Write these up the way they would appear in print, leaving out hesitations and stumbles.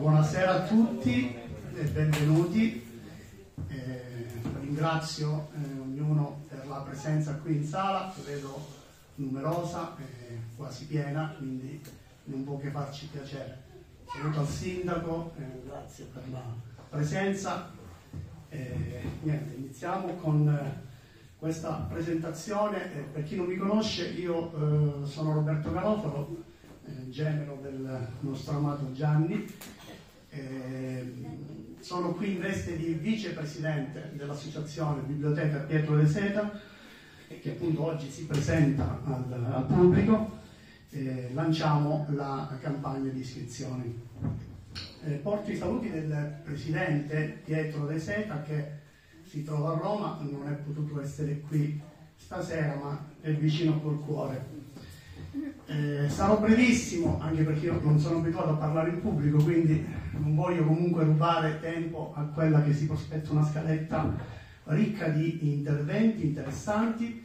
Buonasera a tutti e benvenuti. Ringrazio ognuno per la presenza qui in sala, che vedo numerosa e quasi piena, quindi non può che farci piacere. Saluto al sindaco, grazie per la presenza. Niente, iniziamo con questa presentazione. Per chi non mi conosce, io sono Roberto Garofalo, genero del nostro amato Gianni. Sono qui in veste di vicepresidente dell'associazione Biblioteca Pietro De Seta, che appunto oggi si presenta al pubblico. Lanciamo la campagna di iscrizioni. Porto i saluti del presidente Pietro De Seta, che si trova a Roma, non è potuto essere qui stasera, ma è vicino col cuore. Sarò brevissimo, anche perché io non sono abituato a parlare in pubblico, quindi non voglio comunque rubare tempo a quella che si prospetta una scaletta ricca di interventi interessanti,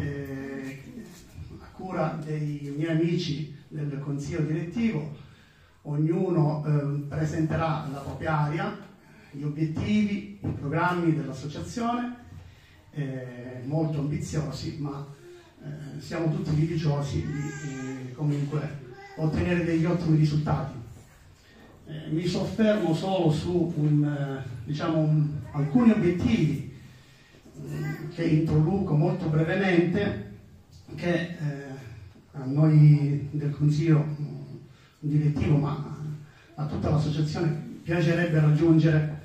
a cura dei miei amici del consiglio direttivo. Ognuno presenterà la propria area, gli obiettivi, i programmi dell'associazione, molto ambiziosi, ma siamo tutti fiduciosi di comunque ottenere degli ottimi risultati. Mi soffermo solo su alcuni obiettivi che introduco molto brevemente, che a noi del consiglio direttivo, ma a tutta l'associazione, piacerebbe raggiungere.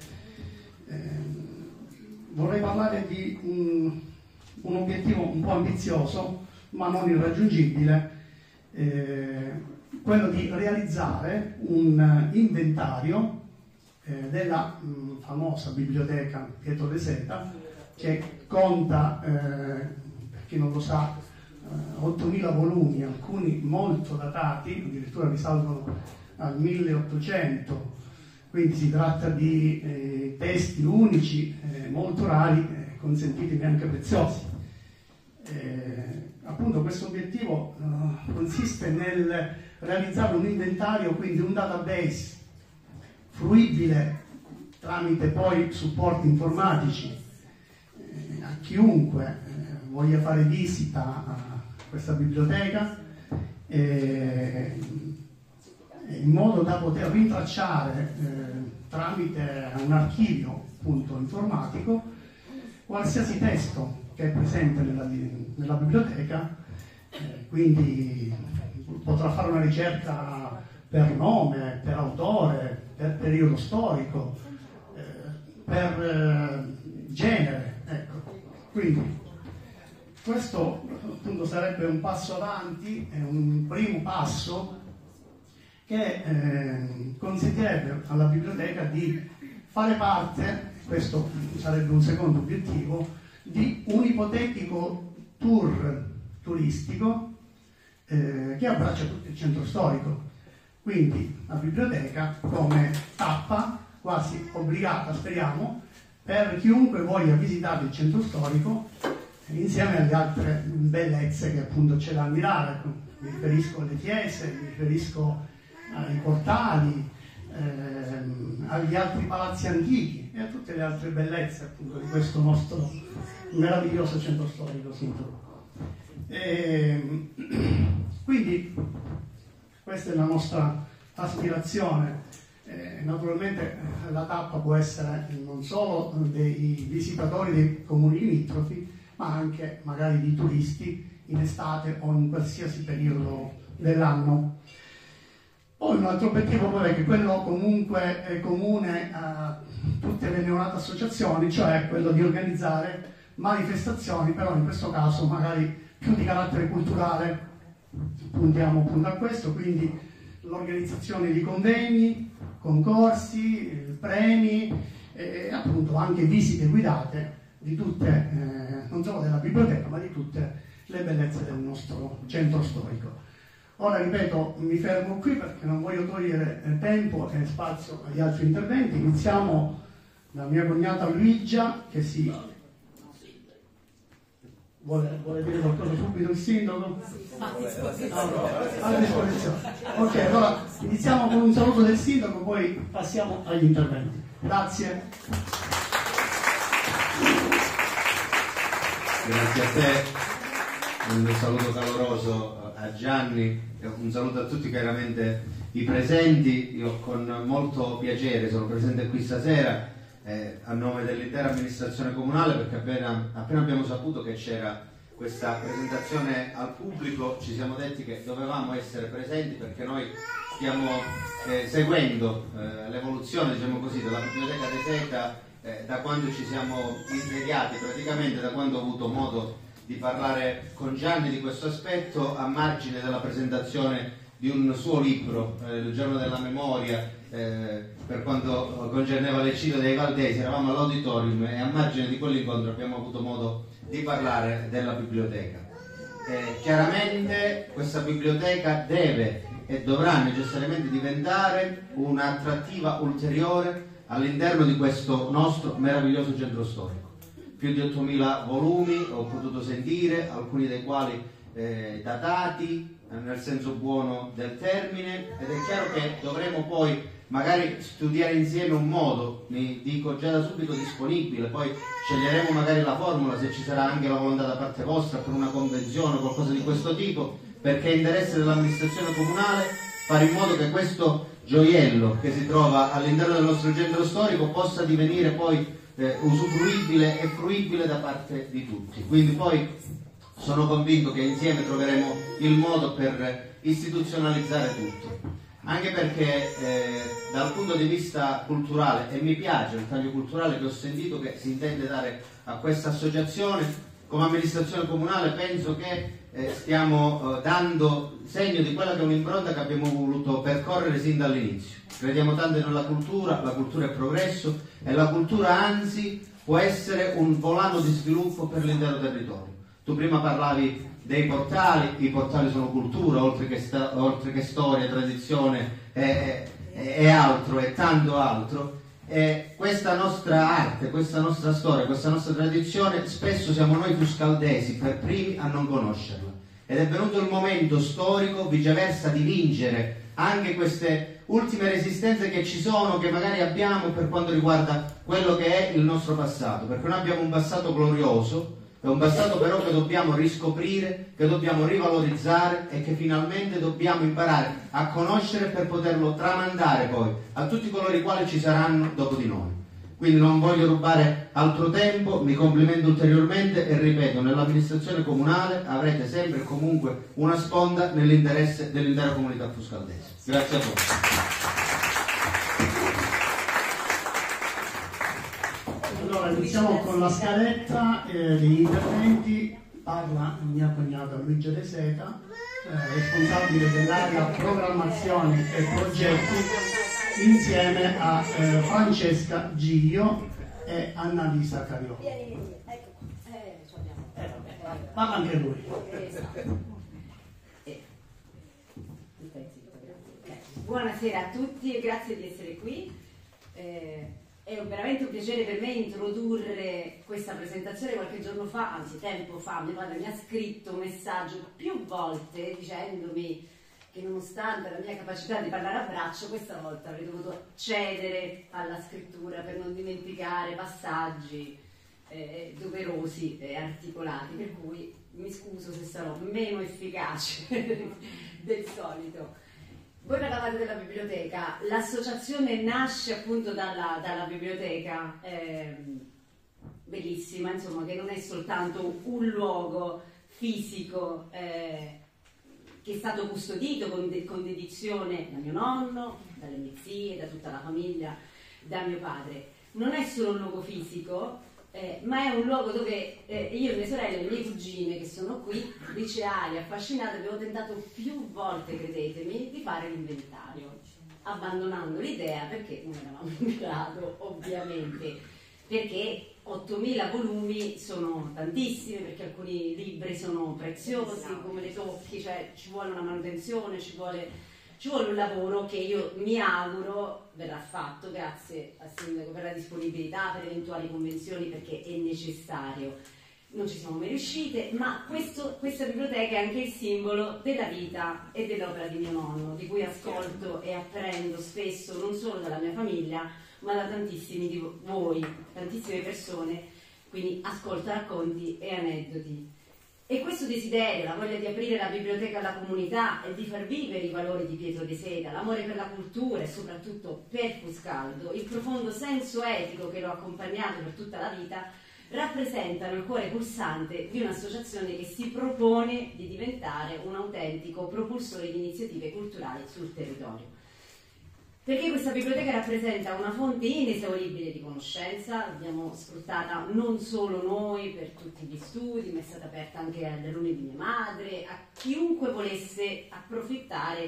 Vorrei parlare di un obiettivo un po' ambizioso, ma non irraggiungibile, quello di realizzare un inventario della famosa biblioteca Pietro De Seta, che conta, per chi non lo sa, 8.000 volumi, alcuni molto datati, addirittura risalgono al 1800, quindi si tratta di testi unici, molto rari, consentitemi anche preziosi. Appunto questo obiettivo consiste nel realizzare un inventario, quindi un database fruibile tramite poi supporti informatici a chiunque voglia fare visita a questa biblioteca, in modo da poter rintracciare tramite un archivio appunto informatico qualsiasi testo che è presente nella biblioteca, quindi potrà fare una ricerca per nome, per autore, per periodo storico, per genere, ecco. Quindi questo appunto sarebbe un passo avanti, è un primo passo che consentirebbe alla biblioteca di fare parte, questo sarebbe un secondo obiettivo, di un ipotetico tour turistico che abbraccia tutto il centro storico. Quindi la biblioteca come tappa quasi obbligata, speriamo, per chiunque voglia visitare il centro storico insieme alle altre bellezze che appunto c'è da ammirare. Mi riferisco alle chiese, mi riferisco ai portali, agli altri palazzi antichi e a tutte le altre bellezze appunto di questo nostro meraviglioso centro storico sintomo. Quindi questa è la nostra aspirazione. Naturalmente la tappa può essere non solo dei visitatori dei comuni limitrofi, ma anche magari di turisti in estate o in qualsiasi periodo dell'anno. Poi un altro obiettivo è che quello comunque è comune a tutte le neonate associazioni, cioè quello di organizzare manifestazioni, però in questo caso magari più di carattere culturale. Puntiamo appunto a questo, quindi l'organizzazione di convegni, concorsi, premi e appunto anche visite guidate di tutte, non solo della biblioteca, ma di tutte le bellezze del nostro centro storico. Ora ripeto, mi fermo qui perché non voglio togliere tempo e spazio agli altri interventi. Iniziamo da mia cognata Luigia, che si Vuole dire qualcosa subito il sindaco? A disposizione. Ok, allora iniziamo con un saluto del sindaco, poi passiamo agli interventi. Grazie. Grazie a te, un saluto caloroso a Gianni, un saluto a tutti chiaramente i presenti. Io con molto piacere sono presente qui stasera a nome dell'intera amministrazione comunale, perché appena abbiamo saputo che c'era questa presentazione al pubblico ci siamo detti che dovevamo essere presenti, perché noi stiamo seguendo l'evoluzione, diciamo così, della biblioteca De Seta da quando ci siamo insediati, praticamente da quando ho avuto modo di parlare con Gianni di questo aspetto a margine della presentazione di un suo libro, Il giorno della memoria, per quanto concerneva l'eccidio dei Valdesi. Eravamo all'auditorium e a margine di quell'incontro abbiamo avuto modo di parlare della biblioteca. Chiaramente questa biblioteca deve e dovrà necessariamente diventare un'attrattiva ulteriore all'interno di questo nostro meraviglioso centro storico. Più di 8.000 volumi ho potuto sentire, alcuni dei quali datati nel senso buono del termine, ed è chiaro che dovremo poi magari studiare insieme un modo, mi dico già da subito disponibile, poi sceglieremo magari la formula se ci sarà anche la volontà da parte vostra per una convenzione o qualcosa di questo tipo, perché è interesse dell'amministrazione comunale fare in modo che questo gioiello che si trova all'interno del nostro centro storico possa divenire poi usufruibile e fruibile da parte di tutti. Quindi poi sono convinto che insieme troveremo il modo per istituzionalizzare tutto, anche perché dal punto di vista culturale, e mi piace il taglio culturale che ho sentito che si intende dare a questa associazione, come amministrazione comunale penso che stiamo dando segno di quella che è un'impronta che abbiamo voluto percorrere sin dall'inizio. Crediamo tanto nella cultura, la cultura è progresso e la cultura anzi può essere un volano di sviluppo per l'intero territorio. Tu prima parlavi dei portali, i portali sono cultura, oltre che storia, tradizione e altro, e tanto altro. E questa nostra arte, questa nostra storia, questa nostra tradizione, spesso siamo noi fuscaldesi per primi a non conoscerla. Ed è venuto il momento storico, viceversa, di vincere anche queste ultime resistenze che ci sono, che magari abbiamo per quanto riguarda quello che è il nostro passato, perché noi abbiamo un passato glorioso, è un passato però che dobbiamo riscoprire, che dobbiamo rivalorizzare e che finalmente dobbiamo imparare a conoscere per poterlo tramandare poi a tutti coloro i quali ci saranno dopo di noi. Quindi non voglio rubare altro tempo, mi complimento ulteriormente e ripeto, nell'amministrazione comunale avrete sempre e comunque una sponda nell'interesse dell'intera comunità fuscaldese. Grazie a voi. Allora, iniziamo con la scaletta degli interventi. Parla mia cognata Luigi De Seta, responsabile dell'area programmazione e progetti, insieme a Francesca Giglio e Annalisa Cariolo. Parla anche lui. Buonasera a tutti e grazie di essere qui. È veramente un piacere per me introdurre questa presentazione. Qualche giorno fa, anzi tempo fa, mio padre mi ha scritto un messaggio più volte dicendomi che nonostante la mia capacità di parlare a braccio, questa volta avrei dovuto cedere alla scrittura per non dimenticare passaggi doverosi e articolati, per cui mi scuso se sarò meno efficace del solito. Voi parlavate della biblioteca, l'associazione nasce appunto dalla biblioteca, bellissima, insomma, che non è soltanto un luogo fisico che è stato custodito con dedizione da mio nonno, dalle mie zie, da tutta la famiglia, da mio padre. Non è solo un luogo fisico, ma è un luogo dove io e mie sorelle, le mie cugine che sono qui, liceali, affascinate, abbiamo tentato più volte, credetemi, di fare l'inventario, abbandonando l'idea perché non eravamo in grado, ovviamente, perché 8.000 volumi sono tantissimi, perché alcuni libri sono preziosi, come le tocchi, cioè ci vuole una manutenzione, ci vuole un lavoro che io mi auguro verrà fatto, grazie al Sindaco per la disponibilità, per eventuali convenzioni, perché è necessario. non ci siamo mai riuscite, ma questa biblioteca è anche il simbolo della vita e dell'opera di mio nonno, di cui ascolto e apprendo spesso non solo dalla mia famiglia, ma da tantissimi di voi, tantissime persone, quindi ascolto racconti e aneddoti. E questo desiderio, la voglia di aprire la biblioteca alla comunità e di far vivere i valori di Pietro De Seta, l'amore per la cultura e soprattutto per Fuscaldo, il profondo senso etico che lo ha accompagnato per tutta la vita, rappresentano il cuore pulsante di un'associazione che si propone di diventare un autentico propulsore di iniziative culturali sul territorio. Perché questa biblioteca rappresenta una fonte inesauribile di conoscenza, l'abbiamo sfruttata non solo noi per tutti gli studi, ma è stata aperta anche agli alunni di mia madre, a chiunque volesse approfittare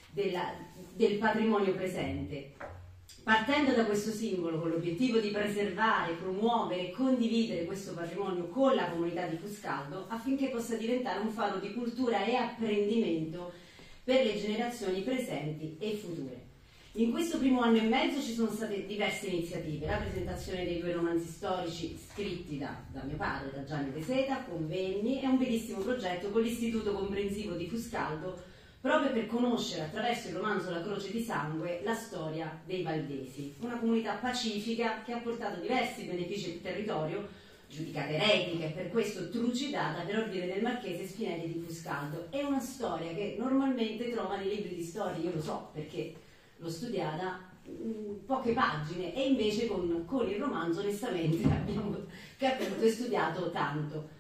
del patrimonio presente. Partendo da questo simbolo, con l'obiettivo di preservare, promuovere e condividere questo patrimonio con la comunità di Fuscaldo, affinché possa diventare un faro di cultura e apprendimento per le generazioni presenti e future. In questo primo anno e mezzo ci sono state diverse iniziative, la presentazione dei 2 romanzi storici scritti da mio padre, da Gianni De Seta, convegni e un bellissimo progetto con l'Istituto Comprensivo di Fuscaldo, proprio per conoscere attraverso il romanzo La Croce di Sangue la storia dei Valdesi, una comunità pacifica che ha portato diversi benefici al territorio, giudicata eretica e per questo trucidata per ordine del marchese Spinelli di Fuscaldo. È una storia che normalmente trova nei libri di storia, io lo so perché l'ho studiata, poche pagine, e invece con il romanzo onestamente abbiamo capito e studiato tanto.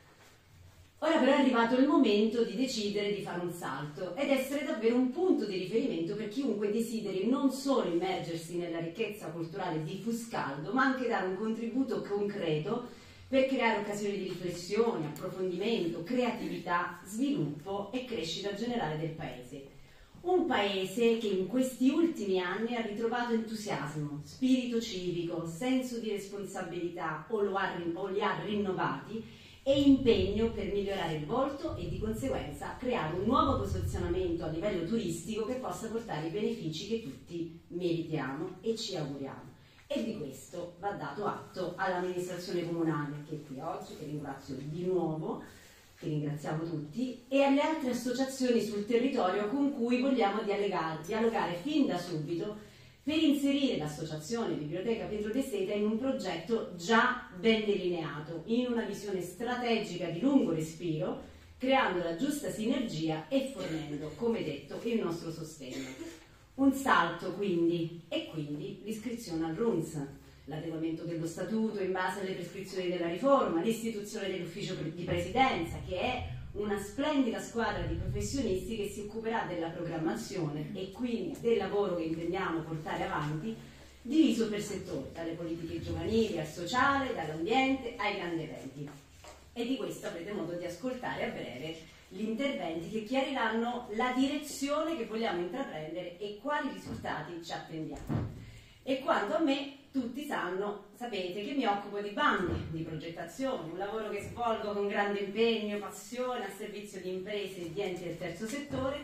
Ora però è arrivato il momento di decidere di fare un salto ed essere davvero un punto di riferimento per chiunque desideri non solo immergersi nella ricchezza culturale di Fuscaldo, ma anche dare un contributo concreto per creare occasioni di riflessione, approfondimento, creatività, sviluppo e crescita generale del paese. Un paese che in questi ultimi anni ha ritrovato entusiasmo, spirito civico, senso di responsabilità o li ha rinnovati e impegno per migliorare il volto e di conseguenza creare un nuovo posizionamento a livello turistico che possa portare i benefici che tutti meritiamo e ci auguriamo. E di questo va dato atto all'amministrazione comunale che è qui oggi, che ringrazio di nuovo, che ringraziamo tutti, e alle altre associazioni sul territorio con cui vogliamo dialogare fin da subito per inserire l'associazione Biblioteca Pietro De Seta in un progetto già ben delineato, in una visione strategica di lungo respiro, creando la giusta sinergia e fornendo, come detto, il nostro sostegno. Un salto quindi, e quindi l'iscrizione al RUNS, l'adeguamento dello statuto in base alle prescrizioni della riforma, l'istituzione dell'ufficio di presidenza, che è una splendida squadra di professionisti che si occuperà della programmazione e quindi del lavoro che intendiamo portare avanti, diviso per settori, dalle politiche giovanili al sociale, dall'ambiente ai grandi eventi. E di questo avrete modo di ascoltare a breve gli interventi che chiariranno la direzione che vogliamo intraprendere e quali risultati ci attendiamo. E quanto a me, tutti sapete che mi occupo di bandi, di progettazione, un lavoro che svolgo con grande impegno e passione a servizio di imprese e di enti del terzo settore,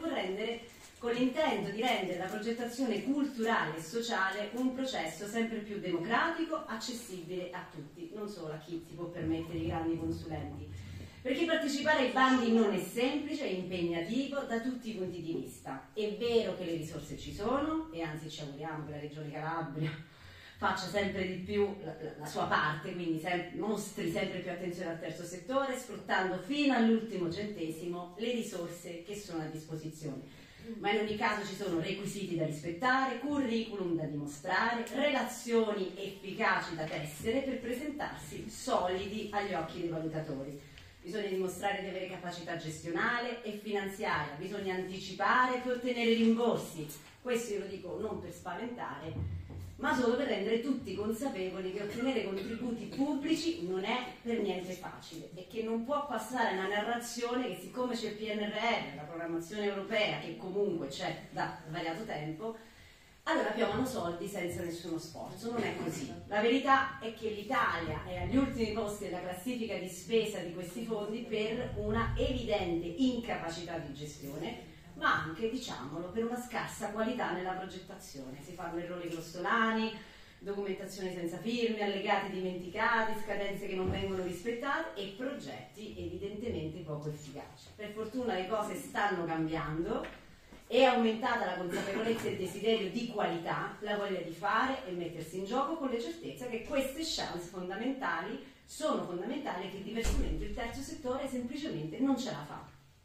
con l'intento di rendere la progettazione culturale e sociale un processo sempre più democratico, accessibile a tutti, non solo a chi si può permettere i grandi consulenti. Perché partecipare ai bandi non è semplice, è impegnativo da tutti i punti di vista. È vero che le risorse ci sono, e anzi ci auguriamo che la Regione Calabria faccia sempre di più la sua parte, quindi mostri sempre più attenzione al terzo settore, sfruttando fino all'ultimo centesimo le risorse che sono a disposizione. Ma in ogni caso ci sono requisiti da rispettare, curriculum da dimostrare, relazioni efficaci da tessere per presentarsi solidi agli occhi dei valutatori. Bisogna dimostrare di avere capacità gestionale e finanziaria, bisogna anticipare per ottenere rimborsi. Questo io lo dico non per spaventare, ma solo per rendere tutti consapevoli che ottenere contributi pubblici non è per niente facile e che non può passare una narrazione che siccome c'è il PNRR, la programmazione europea, che comunque c'è da svariato tempo, allora piovano soldi senza nessuno sforzo. Non è così. La verità è che l'Italia è agli ultimi posti della classifica di spesa di questi fondi per una evidente incapacità di gestione, ma anche, diciamolo, per una scarsa qualità nella progettazione. Si fanno errori grossolani, documentazioni senza firme, allegati dimenticati, scadenze che non vengono rispettate e progetti evidentemente poco efficaci. Per fortuna le cose stanno cambiando, è aumentata la consapevolezza e il desiderio di qualità, la voglia di fare e mettersi in gioco con la certezza che queste chance fondamentali sono fondamentali e che diversamente il terzo settore semplicemente non ce la fa.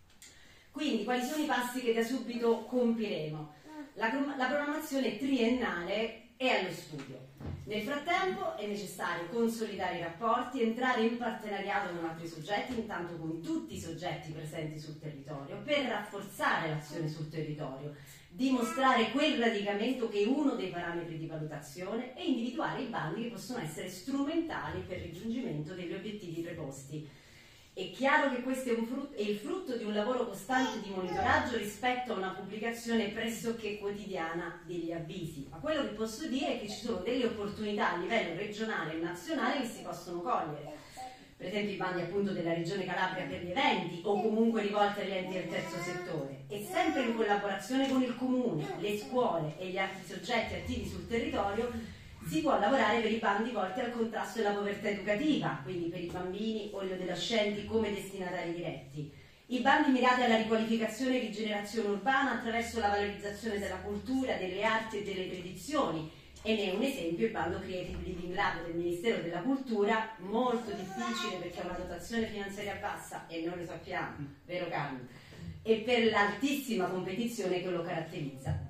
Quindi quali sono i passi che da subito compiremo? La programmazione triennale è allo studio. Nel frattempo è necessario consolidare i rapporti, entrare in partenariato con altri soggetti, intanto con tutti i soggetti presenti sul territorio, per rafforzare l'azione sul territorio, dimostrare quel radicamento che è uno dei parametri di valutazione e individuare i bandi che possono essere strumentali per il raggiungimento degli obiettivi preposti. È chiaro che questo è il frutto di un lavoro costante di monitoraggio rispetto a una pubblicazione pressoché quotidiana degli avvisi, ma quello che posso dire è che ci sono delle opportunità a livello regionale e nazionale che si possono cogliere. Per esempio i bandi appunto della Regione Calabria per gli eventi o comunque rivolti agli enti del terzo settore, e sempre in collaborazione con il comune, le scuole e gli altri soggetti attivi sul territorio si può lavorare per i bandi volti al contrasto della povertà educativa, quindi per i bambini o gli adolescenti come destinatari diretti. I bandi mirati alla riqualificazione e rigenerazione urbana attraverso la valorizzazione della cultura, delle arti e delle tradizioni. E ne è un esempio il bando Creative Living Lab del Ministero della Cultura, molto difficile perché ha una dotazione finanziaria bassa, e noi lo sappiamo, vero Carlo? E per l'altissima competizione che lo caratterizza.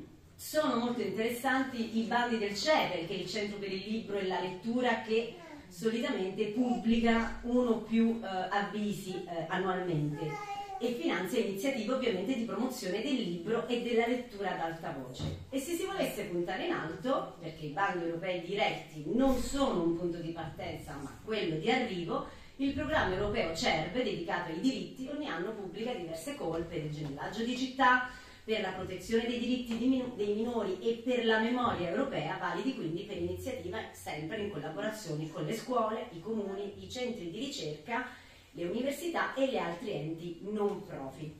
Sono molto interessanti i bandi del CEPEL, che è il Centro per il Libro e la Lettura, che solitamente pubblica uno o più avvisi annualmente e finanzia iniziative ovviamente di promozione del libro e della lettura ad alta voce. E se si volesse puntare in alto, perché i bandi europei diretti non sono un punto di partenza ma quello di arrivo, il programma europeo CERV, dedicato ai diritti, ogni anno pubblica diverse call per il gemellaggio di città, per la protezione dei diritti dei minori e per la memoria europea, validi quindi per iniziativa sempre in collaborazione con le scuole, i comuni, i centri di ricerca, le università e gli altri enti non profit.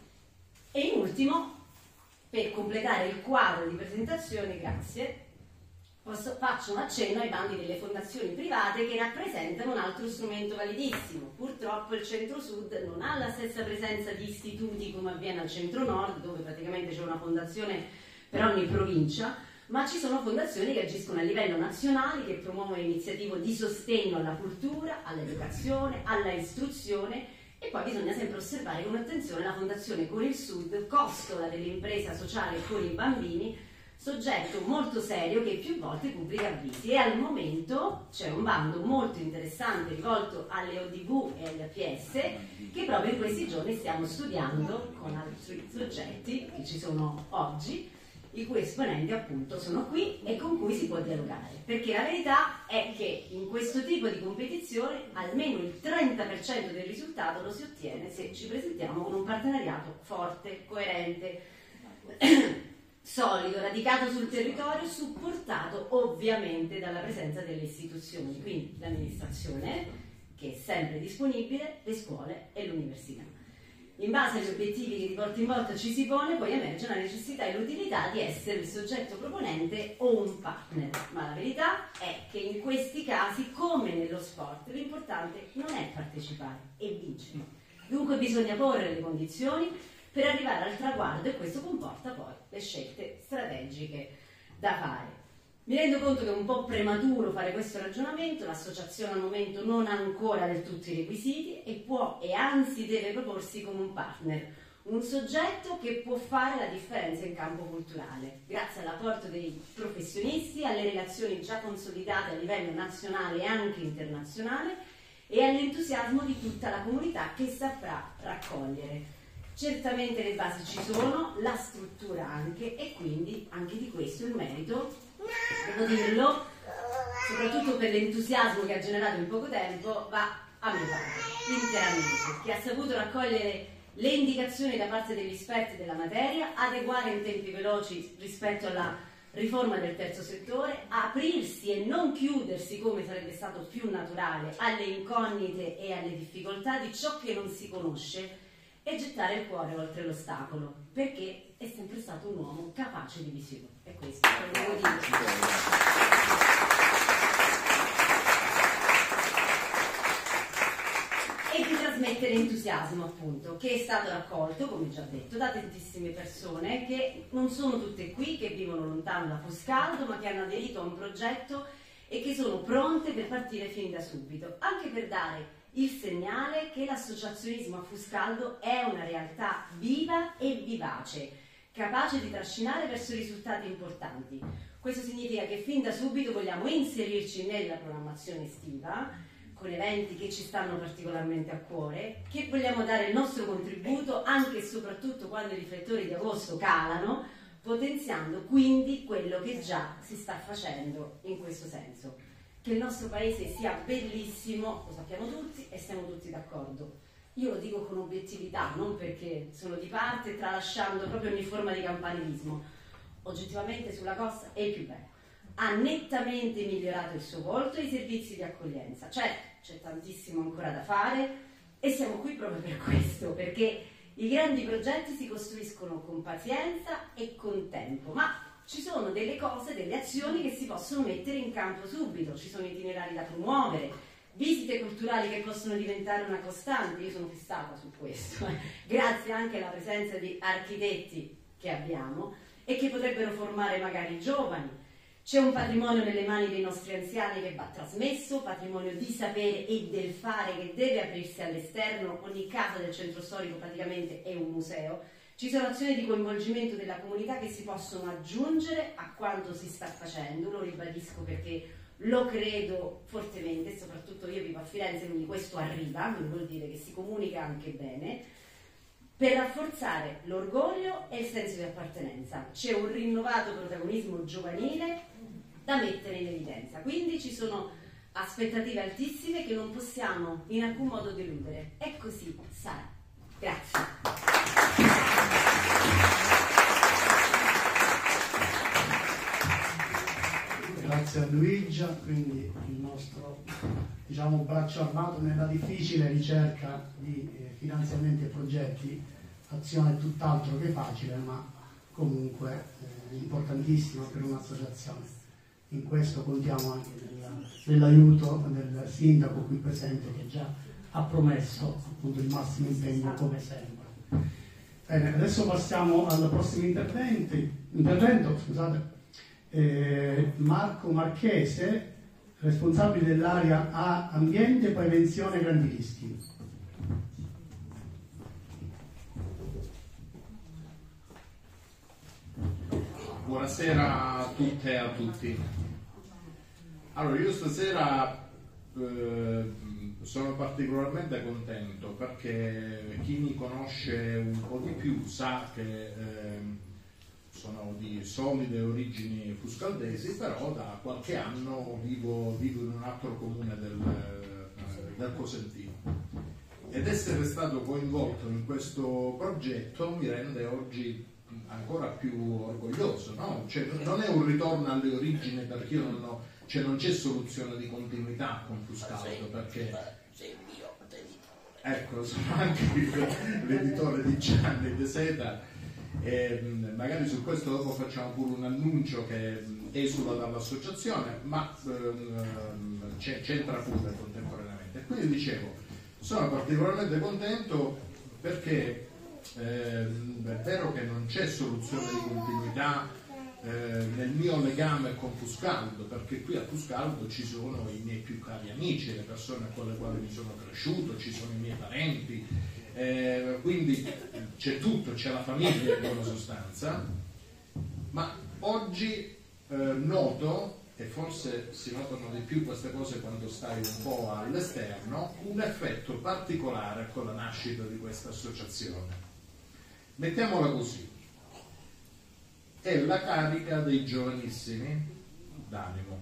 E in ultimo, per completare il quadro di presentazione, grazie, faccio un accenno ai bandi delle fondazioni private che rappresentano un altro strumento validissimo. Purtroppo il centro-sud non ha la stessa presenza di istituti come avviene al centro-nord, dove praticamente c'è una fondazione per ogni provincia, ma ci sono fondazioni che agiscono a livello nazionale, che promuovono iniziative di sostegno alla cultura, all'educazione, alla istruzione. E poi bisogna sempre osservare con attenzione la fondazione Con il Sud, costola dell'impresa sociale con i bambini, soggetto molto serio che più volte pubblica avvisi, e al momento c'è un bando molto interessante rivolto alle ODV e agli APS che proprio in questi giorni stiamo studiando con altri soggetti che ci sono oggi, i cui esponenti appunto sono qui e con cui si può dialogare, perché la verità è che in questo tipo di competizione almeno il 30% del risultato lo si ottiene se ci presentiamo con un partenariato forte, coerente, solido, radicato sul territorio, supportato ovviamente dalla presenza delle istituzioni, quindi l'amministrazione, che è sempre disponibile, le scuole e l'università. In base agli obiettivi che di volta in volta ci si pone, poi emerge la necessità e l'utilità di essere il soggetto proponente o un partner, ma la verità è che in questi casi, come nello sport, l'importante non è partecipare, è vincere. Dunque bisogna porre le condizioni per arrivare al traguardo, e questo comporta poi le scelte strategiche da fare. Mi rendo conto che è un po' prematuro fare questo ragionamento, l'associazione al momento non ha ancora del tutto i requisiti e può e anzi deve proporsi come un partner, un soggetto che può fare la differenza in campo culturale, grazie all'apporto dei professionisti, alle relazioni già consolidate a livello nazionale e anche internazionale e all'entusiasmo di tutta la comunità che saprà raccogliere. Certamente le basi ci sono, la struttura anche, e quindi anche di questo il merito, devo dirlo, soprattutto per l'entusiasmo che ha generato in poco tempo, va a mio padre, interamente, che ha saputo raccogliere le indicazioni da parte degli esperti della materia, adeguare in tempi veloci rispetto alla riforma del terzo settore, aprirsi e non chiudersi come sarebbe stato più naturale alle incognite e alle difficoltà di ciò che non si conosce, e gettare il cuore oltre l'ostacolo, perché è sempre stato un uomo capace di visione. E questo è quello che devo dire. entusiasmo appunto che è stato raccolto, come già detto, da tantissime persone che non sono tutte qui, che vivono lontano da Fuscaldo, ma che hanno aderito a un progetto e che sono pronte per partire fin da subito, anche per dare il segnale che l'associazionismo a Fuscaldo è una realtà viva e vivace, capace di trascinare verso risultati importanti. Questo significa che fin da subito vogliamo inserirci nella programmazione estiva, con eventi che ci stanno particolarmente a cuore, che vogliamo dare il nostro contributo anche e soprattutto quando i riflettori di agosto calano, potenziando quindi quello che già si sta facendo in questo senso. Che il nostro paese sia bellissimo, lo sappiamo tutti e siamo tutti d'accordo. Io lo dico con obiettività, non perché sono di parte, tralasciando proprio ogni forma di campanilismo. Oggettivamente sulla costa è il più bello. Ha nettamente migliorato il suo volto e i servizi di accoglienza. C'è tantissimo ancora da fare e siamo qui proprio per questo, perché i grandi progetti si costruiscono con pazienza e con tempo, ma ci sono delle cose, delle azioni che si possono mettere in campo subito, ci sono itinerari da promuovere, visite culturali che possono diventare una costante, io sono fissata su questo, grazie anche alla presenza di architetti che abbiamo e che potrebbero formare magari i giovani. C'è un patrimonio nelle mani dei nostri anziani che va trasmesso, patrimonio di sapere e del fare che deve aprirsi all'esterno, ogni casa del centro storico praticamente è un museo. Ci sono azioni di coinvolgimento della comunità che si possono aggiungere a quanto si sta facendo, lo ribadisco perché lo credo fortemente, soprattutto io vivo a Firenze, quindi questo arriva, quindi vuol dire che si comunica anche bene, per rafforzare l'orgoglio e il senso di appartenenza. C'è un rinnovato protagonismo giovanile da mettere in evidenza, quindi ci sono aspettative altissime che non possiamo in alcun modo deludere. E così sarà. Grazie. Grazie a Luigia, quindi il nostro braccio armato nella difficile ricerca di finanziamenti e progetti, azione tutt'altro che facile, ma comunque importantissima per un'associazione. In questo contiamo anche nell'aiuto del sindaco qui presente, che già ha promesso appunto il massimo impegno come sempre. Bene, adesso passiamo al prossimo intervento. Marco Marchese, responsabile dell'area A Ambiente, Prevenzione Grandi Rischi. Buonasera a tutte e a tutti. Allora, io stasera sono particolarmente contento perché chi mi conosce un po' di più sa che sono di solide origini fuscaldesi, però da qualche anno vivo in un altro comune del Cosentino. Ed essere stato coinvolto in questo progetto mi rende oggi ancora più orgoglioso, no? Cioè, non è un ritorno alle origini, perché io non c'è soluzione di continuità con Fuscaldo, perché ecco, sono anche l'editore di Gianni De Seta e magari su questo dopo facciamo pure un annuncio che esula dall'associazione, ma c'entra pure contemporaneamente. Quindi dicevo, sono particolarmente contento perché è vero che non c'è soluzione di continuità nel mio legame con Fuscaldo, perché qui a Fuscaldo ci sono i miei più cari amici, le persone con le quali mi sono cresciuto, ci sono i miei parenti, quindi c'è tutto, c'è la famiglia in buona sostanza, ma oggi noto, e forse si notano di più queste cose quando stai un po' all'esterno, un effetto particolare con la nascita di questa associazione. Mettiamola così, è la carica dei giovanissimi d'animo.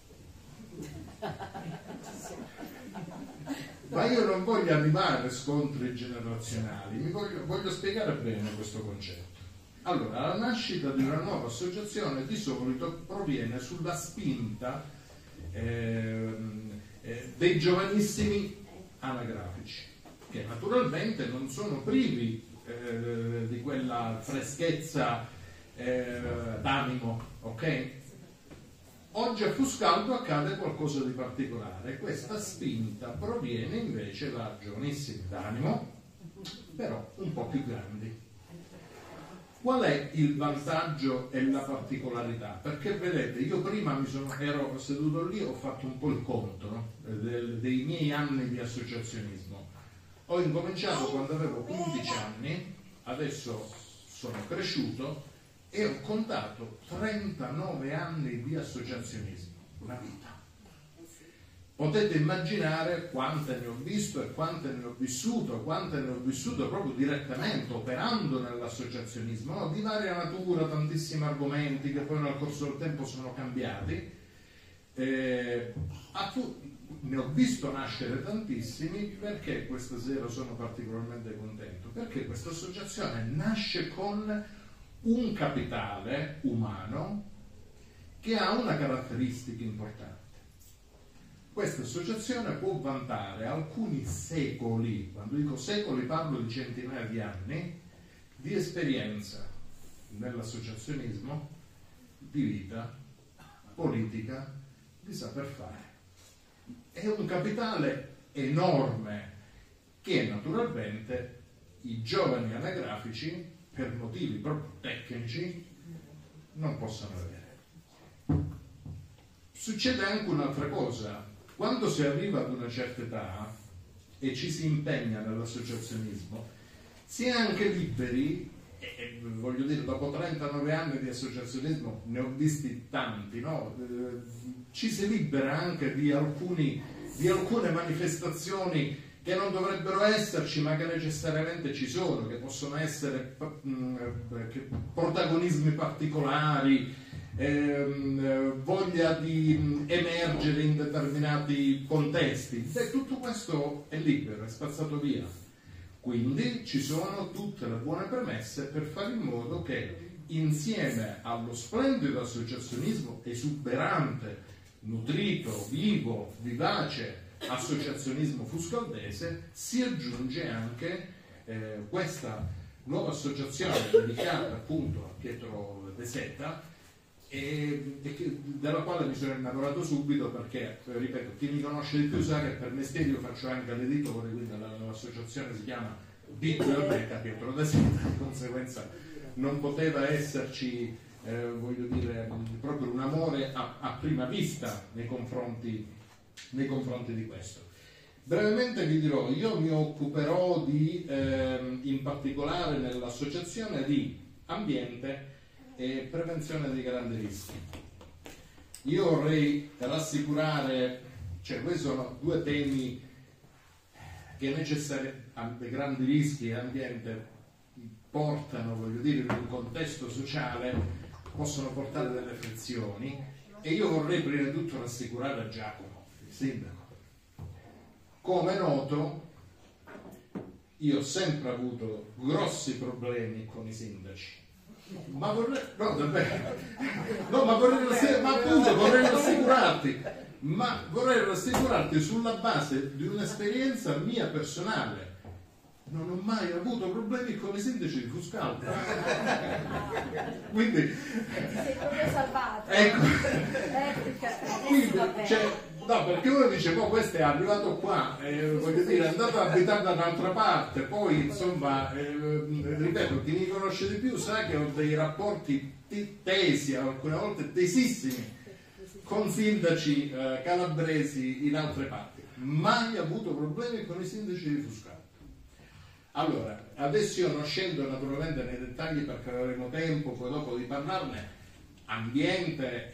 Ma io non voglio animare scontri generazionali, voglio spiegare bene questo concetto. Allora, la nascita di una nuova associazione di solito proviene sulla spinta dei giovanissimi anagrafici, che naturalmente non sono privi di quella freschezza d'animo, ok? Oggi a Fuscaldo accade qualcosa di particolare. Questa spinta proviene invece da giovanissimi d'animo però un po' più grandi. Qual è il vantaggio e la particolarità? Perché vedete, io prima ero seduto lì, ho fatto un po' il conto, no? Dei miei anni di associazionismo. Ho incominciato quando avevo 15 anni, adesso sono cresciuto e ho contato 39 anni di associazionismo, una vita. Potete immaginare quante ne ho visto e quante ne ho vissuto proprio direttamente, operando nell'associazionismo, no? Di varia natura, tantissimi argomenti che poi nel corso del tempo sono cambiati. Ne ho visto nascere tantissimi. Perché questa sera sono particolarmente contento? Perché questa associazione nasce con un capitale umano che ha una caratteristica importante. Questa associazione può vantare alcuni secoli, quando dico secoli parlo di centinaia di anni, di esperienza nell'associazionismo, di vita, politica, di saper fare. È un capitale enorme che naturalmente i giovani anagrafici, per motivi proprio tecnici, non possono avere. Succede anche un'altra cosa. Quando si arriva ad una certa età e ci si impegna nell'associazionismo, si è anche liberi, e voglio dire, dopo 39 anni di associazionismo ne ho visti tanti, no? Ci si libera anche di alcune manifestazioni che non dovrebbero esserci, ma che necessariamente ci sono, che possono essere protagonismi particolari, voglia di emergere in determinati contesti. Tutto questo è libero, è spazzato via. Quindi ci sono tutte le buone premesse per fare in modo che, insieme allo splendido associazionismo esuberante, nutrito, vivo, vivace associazionismo fuscaldese, si aggiunge anche questa nuova associazione dedicata appunto a Pietro De Seta, della quale mi sono innamorato subito, perché, ripeto, chi mi conosce di più sa che per mestiere io faccio anche l'editore, quindi l'associazione si chiama Biblioteca Pietro De Seta, di conseguenza non poteva esserci, voglio dire, proprio un amore a prima vista nei confronti di questo. Brevemente vi dirò, io mi occuperò in particolare nell'associazione di ambiente e prevenzione dei grandi rischi. Io vorrei rassicurare, questi sono due temi che necessariamente, grandi rischi e ambiente, portano, voglio dire, in un contesto sociale, possono portare delle frizioni, e io vorrei prima di tutto rassicurare a Giacomo, il sindaco. Come è noto, io ho sempre avuto grossi problemi con i sindaci. Ma vorrei rassicurarti sulla base di un'esperienza mia personale. Non ho mai avuto problemi con i sindaci di Fuscalda. Quindi ti sei proprio salvato. Ecco. Quindi, no, perché uno dice, questo è arrivato qua, voglio dire, è andato a abitare da un'altra parte, poi insomma, ripeto, chi mi conosce di più sa che ho dei rapporti tesi, alcune volte tesissimi, con sindaci calabresi in altre parti. Mai avuto problemi con i sindaci di Fuscalda. Allora, adesso io non scendo naturalmente nei dettagli perché avremo tempo poi dopo di parlarne. Ambiente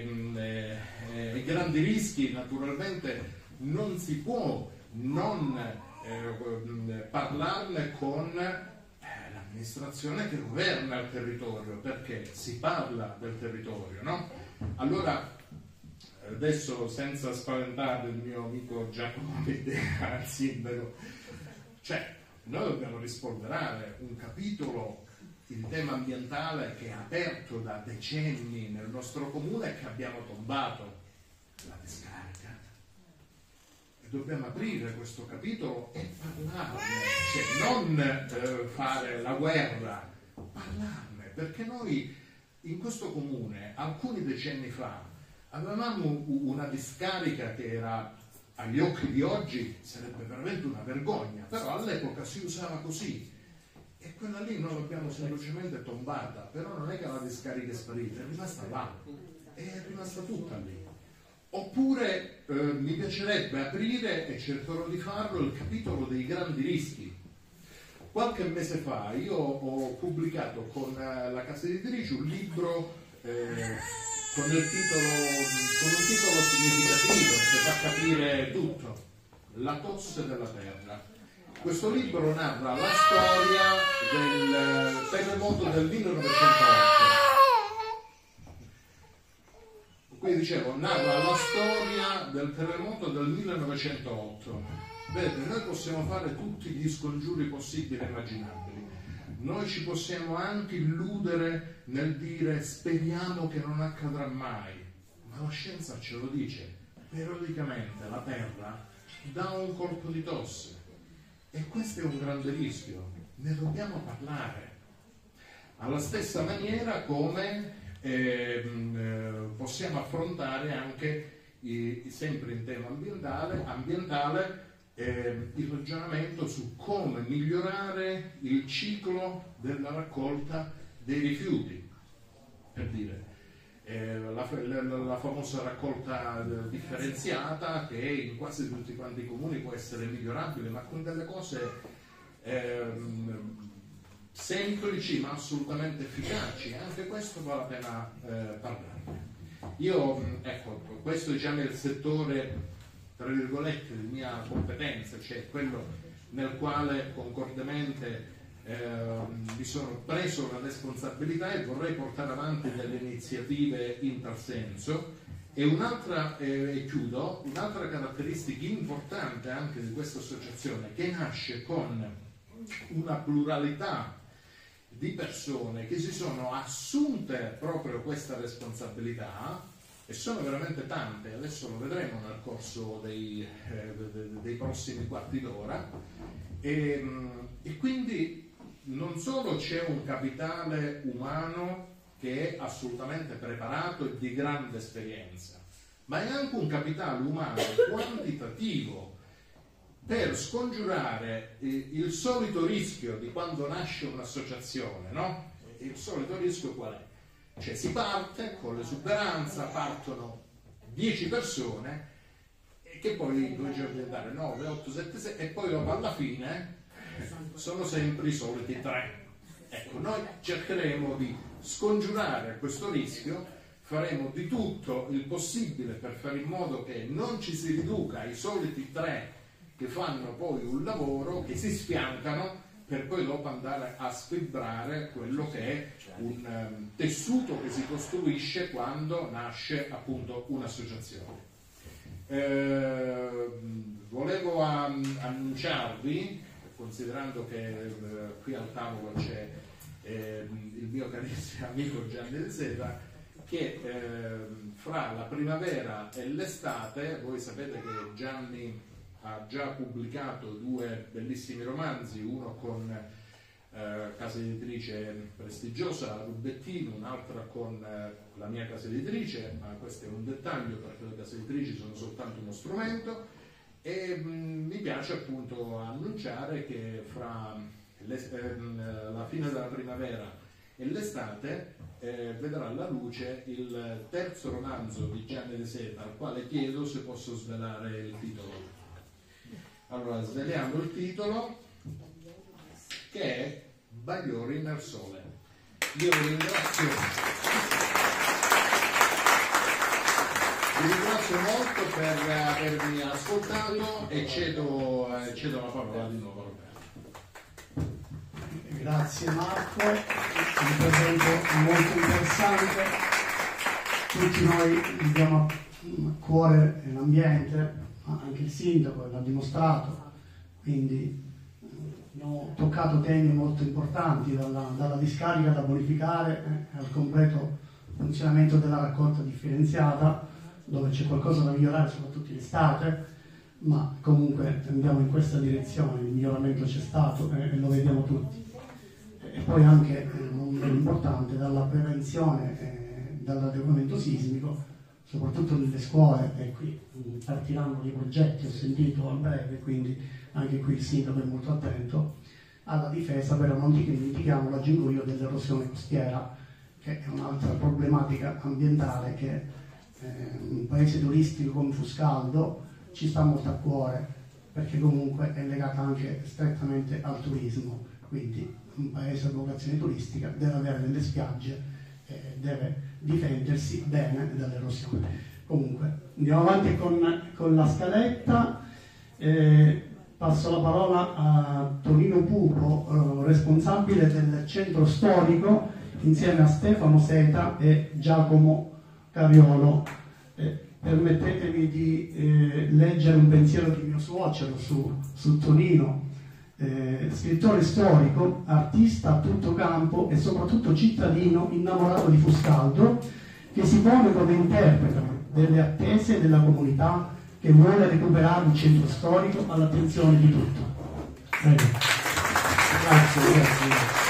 e grandi rischi, naturalmente non si può non parlarne con l'amministrazione che governa il territorio, perché si parla del territorio, no? Allora, adesso, senza spaventare il mio amico Giacomo Piddera, il sindaco, noi dobbiamo rispolverare un capitolo, il tema ambientale, che è aperto da decenni nel nostro comune e che abbiamo tombato, la discarica. E dobbiamo aprire questo capitolo e parlarne, non fare la guerra, parlarne, perché noi in questo comune alcuni decenni fa avevamo una discarica che era agli occhi di oggi sarebbe veramente una vergogna, però all'epoca si usava così. E quella lì noi l'abbiamo semplicemente tombata, però non è che la discarica è sparita, è rimasta là, è rimasta tutta lì. Oppure mi piacerebbe aprire, e cercherò di farlo, il capitolo dei grandi rischi. Qualche mese fa io ho pubblicato con la casa editrice un libro con un titolo significativo che fa capire tutto: La tosse della terra. Questo libro narra la storia del terremoto del 1908. Qui dicevo, narra la storia del terremoto del 1908. Vedete, noi possiamo fare tutti gli scongiuri possibili e immaginabili. Noi ci possiamo anche illudere nel dire speriamo che non accadrà mai. Ma la scienza ce lo dice. Periodicamente la Terra dà un colpo di tosse. E questo è un grande rischio. Ne dobbiamo parlare. Alla stessa maniera come possiamo affrontare anche, sempre in tema ambientale, il ragionamento su come migliorare il ciclo della raccolta dei rifiuti, per dire la famosa raccolta differenziata, che in quasi tutti quanti i comuni può essere migliorabile, ma con delle cose semplici ma assolutamente efficaci. Anche questo vale la pena parlarne. Io, ecco, questo diciamo è il settore, tra virgolette, di mia competenza, cioè quello nel quale concordemente mi sono preso la responsabilità e vorrei portare avanti delle iniziative in tal senso. E un'altra, e chiudo, un'altra caratteristica importante anche di questa associazione, che nasce con una pluralità di persone che si sono assunte proprio questa responsabilità, e sono veramente tante, adesso lo vedremo nel corso dei prossimi quarti d'ora, e quindi non solo c'è un capitale umano che è assolutamente preparato e di grande esperienza, ma è anche un capitale umano quantitativo per scongiurare il solito rischio di quando nasce un'associazione, no? Il solito rischio qual è? Cioè si parte con l'esuberanza, partono 10 persone, e che poi cominciano a diventare 9, 8, 7, 6, e poi dopo alla fine sono sempre i soliti 3. Ecco, noi cercheremo di scongiurare questo rischio, faremo di tutto il possibile per fare in modo che non ci si riduca ai soliti 3 che fanno poi un lavoro, che si sfiancano, per poi dopo andare a sfibrare quello che è un tessuto che si costruisce quando nasce appunto un'associazione. Volevo annunciarvi, considerando che qui al tavolo c'è il mio carissimo amico Gianni De Seta, che fra la primavera e l'estate, voi sapete che Gianni ha già pubblicato 2 bellissimi romanzi, uno con casa editrice prestigiosa Rubettino, un'altra con la mia casa editrice, ma questo è un dettaglio perché le case editrici sono soltanto uno strumento, e mi piace appunto annunciare che fra la fine della primavera e l'estate vedrà la luce il terzo romanzo di Gianni De Seta, al quale chiedo se posso svelare il titolo. Allora, sveliamo il titolo, che è Bagliori nel sole. Io vi ringrazio molto per avermi ascoltato, e cedo la parola di nuovo a Roberto. Grazie Marco, un intervento molto interessante. Tutti noi abbiamo a cuore l'ambiente, anche il sindaco l'ha dimostrato, quindi abbiamo toccato temi molto importanti, dalla discarica da bonificare al completo funzionamento della raccolta differenziata, dove c'è qualcosa da migliorare soprattutto in estate, ma comunque andiamo in questa direzione, il miglioramento c'è stato e lo vediamo tutti. E poi anche, non meno importante, dalla prevenzione dall'adeguamento sismico, soprattutto nelle scuole, e qui partiranno dei progetti, ho sentito a breve, quindi anche qui il sindaco è molto attento alla difesa, però non dimentichiamo, l'aggiungo io, dell'erosione costiera, che è un'altra problematica ambientale che un paese turistico come Fuscaldo ci sta molto a cuore, perché comunque è legata anche strettamente al turismo, quindi un paese a vocazione turistica deve avere delle spiagge, deve difendersi bene dall'erosione. Comunque andiamo avanti con la scaletta. Passo la parola a Tonino Pupo, responsabile del centro storico, insieme a Stefano Seta e Giacomo Cariolo. Permettetemi di leggere un pensiero di mio suocero su Tonino, scrittore storico, artista a tutto campo e soprattutto cittadino innamorato di Fuscaldo, che si pone come interprete delle attese della comunità che vuole recuperare il centro storico all'attenzione di tutti. Prego. Grazie.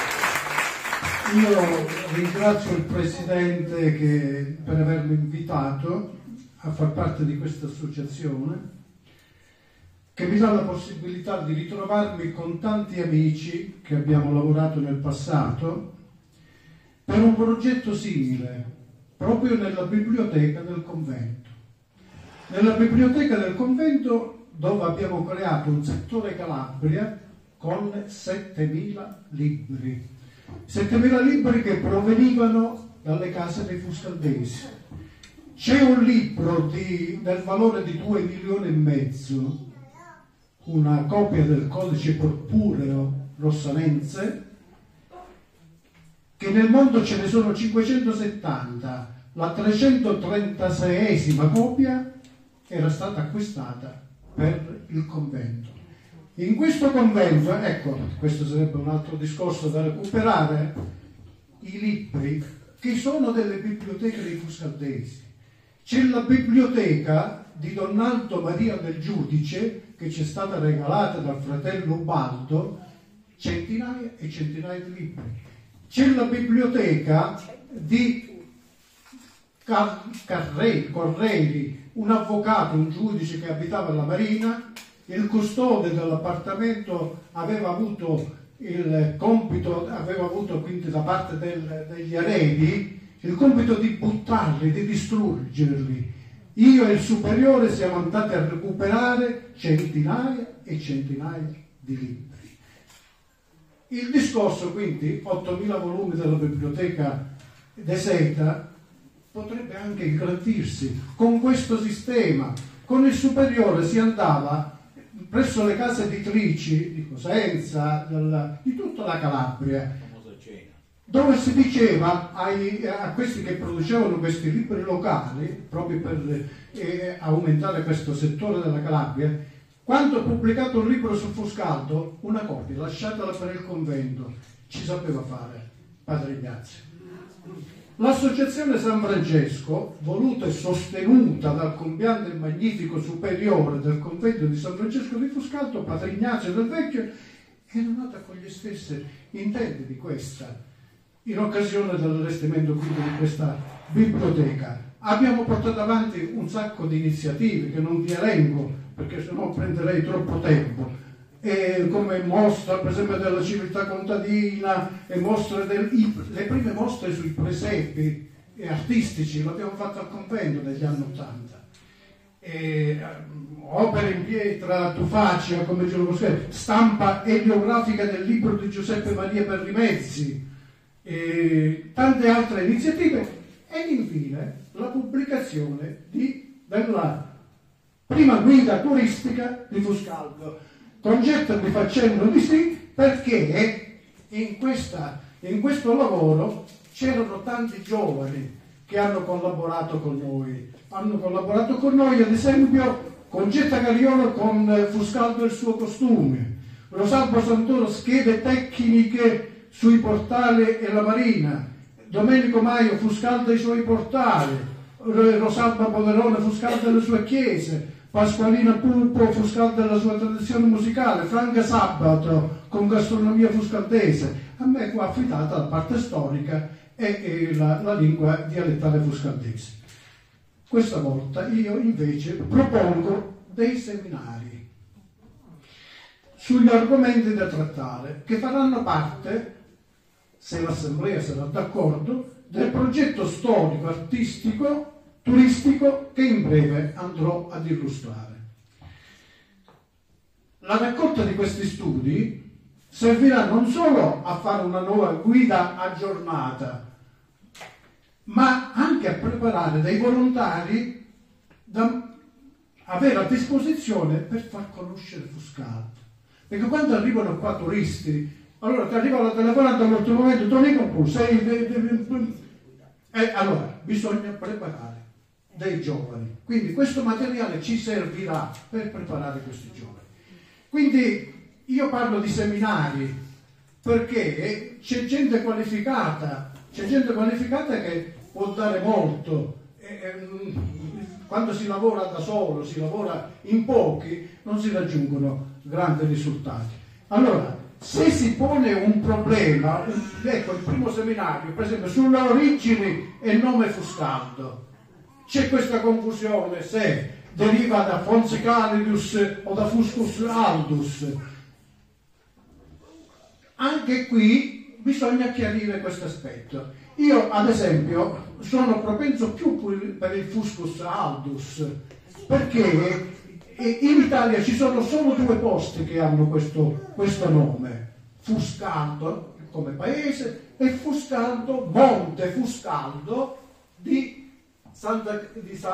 Io ringrazio il Presidente per avermi invitato a far parte di questa associazione, che mi dà la possibilità di ritrovarmi con tanti amici che abbiamo lavorato nel passato per un progetto simile, proprio nella biblioteca del convento. Nella biblioteca del convento, dove abbiamo creato un settore Calabria con 7.000 libri. 7.000 libri che provenivano dalle case dei fuscaldesi. C'è un libro del valore di 2,5 milioni, una copia del codice purpureo rossanense, che nel mondo ce ne sono 570, la 336esima copia era stata acquistata per il convento. In questo convento, ecco, questo sarebbe un altro discorso da recuperare, i libri che sono delle biblioteche dei fuscaldesi. C'è la biblioteca di Don Aldo Maria del Giudice, che ci è stata regalata dal fratello Ubaldo, centinaia e centinaia di libri. C'è la biblioteca di Correri, un avvocato, un giudice che abitava alla Marina. Il custode dell'appartamento aveva avuto il compito, quindi da parte degli eredi, il compito di buttarli, di distruggerli. Io e il superiore siamo andati a recuperare centinaia e centinaia di libri. Il discorso, quindi, 8.000 volumi della biblioteca De Seta, potrebbe anche ingrandirsi con questo sistema. Con il superiore si andava presso le case editrici di Cosenza, di tutta la Calabria, dove si diceva a questi che producevano questi libri locali, proprio per aumentare questo settore della Calabria, quando ho pubblicato un libro sul Fuscaldo, una copia, lasciatela per il convento, ci sapeva fare Padre Ignazio. L'associazione San Francesco, voluta e sostenuta dal compiante e magnifico superiore del convento di San Francesco di Fuscaldo, Padre Ignazio del Vecchio, era nata con gli stessi intenti di questa, in occasione dell'allestimento quindi di questa biblioteca. Abbiamo portato avanti un sacco di iniziative che non vi elenco perché sennò prenderei troppo tempo, come mostra per esempio della civiltà contadina e le prime mostre sui presepi artistici l'abbiamo fatto al convento negli anni '80, opere in pietra tufaccia come dicevo, stampa eliografica del libro di Giuseppe Maria Perrimezzi, tante altre iniziative, ed infine la pubblicazione della prima guida turistica di Fuscaldo, congetto mi facendo di sì perché in questo lavoro c'erano tanti giovani che hanno collaborato con noi, ad esempio Concetta Cariolo con Fuscaldo e il suo costume, Rosalba Santoro schede tecniche sui portali e la marina, Domenico Maio Fuscaldo e i suoi portali, Rosalba Poverone Fuscaldo e le sue chiese, Pasqualina Pulpo Fuscaldo e la sua tradizione musicale, Franca Sabato con gastronomia fuscaldese, a me qua affidata la parte storica e la lingua dialettale fuscaldese. questa volta io invece propongo dei seminari sugli argomenti da trattare che faranno parte, se l'Assemblea sarà d'accordo, del progetto storico, artistico, turistico che in breve andrò ad illustrare. La raccolta di questi studi servirà non solo a fare una nuova guida aggiornata, ma anche a preparare dei volontari da avere a disposizione per far conoscere Fuscaldo. Perché quando arrivano qua turisti, allora ti arriva la telefonata all'ultimo momento, allora bisogna preparare dei giovani. Quindi questo materiale ci servirà per preparare questi giovani. Quindi io parlo di seminari perché c'è gente qualificata che può dare molto. Quando si lavora da solo, si lavora in pochi, non si raggiungono grandi risultati. Allora, se si pone un problema, ecco il primo seminario, per esempio, sulle origini e il nome Fuscaldo, c'è questa confusione se deriva da Fons Calidus o da Fuscus Aldus. Anche qui bisogna chiarire questo aspetto. Io, ad esempio, sono propenso più per il Fuscus Aldus, perché in Italia ci sono solo 2 posti che hanno questo nome, Fuscaldo come paese e Fuscaldo, Monte Fuscaldo di Santa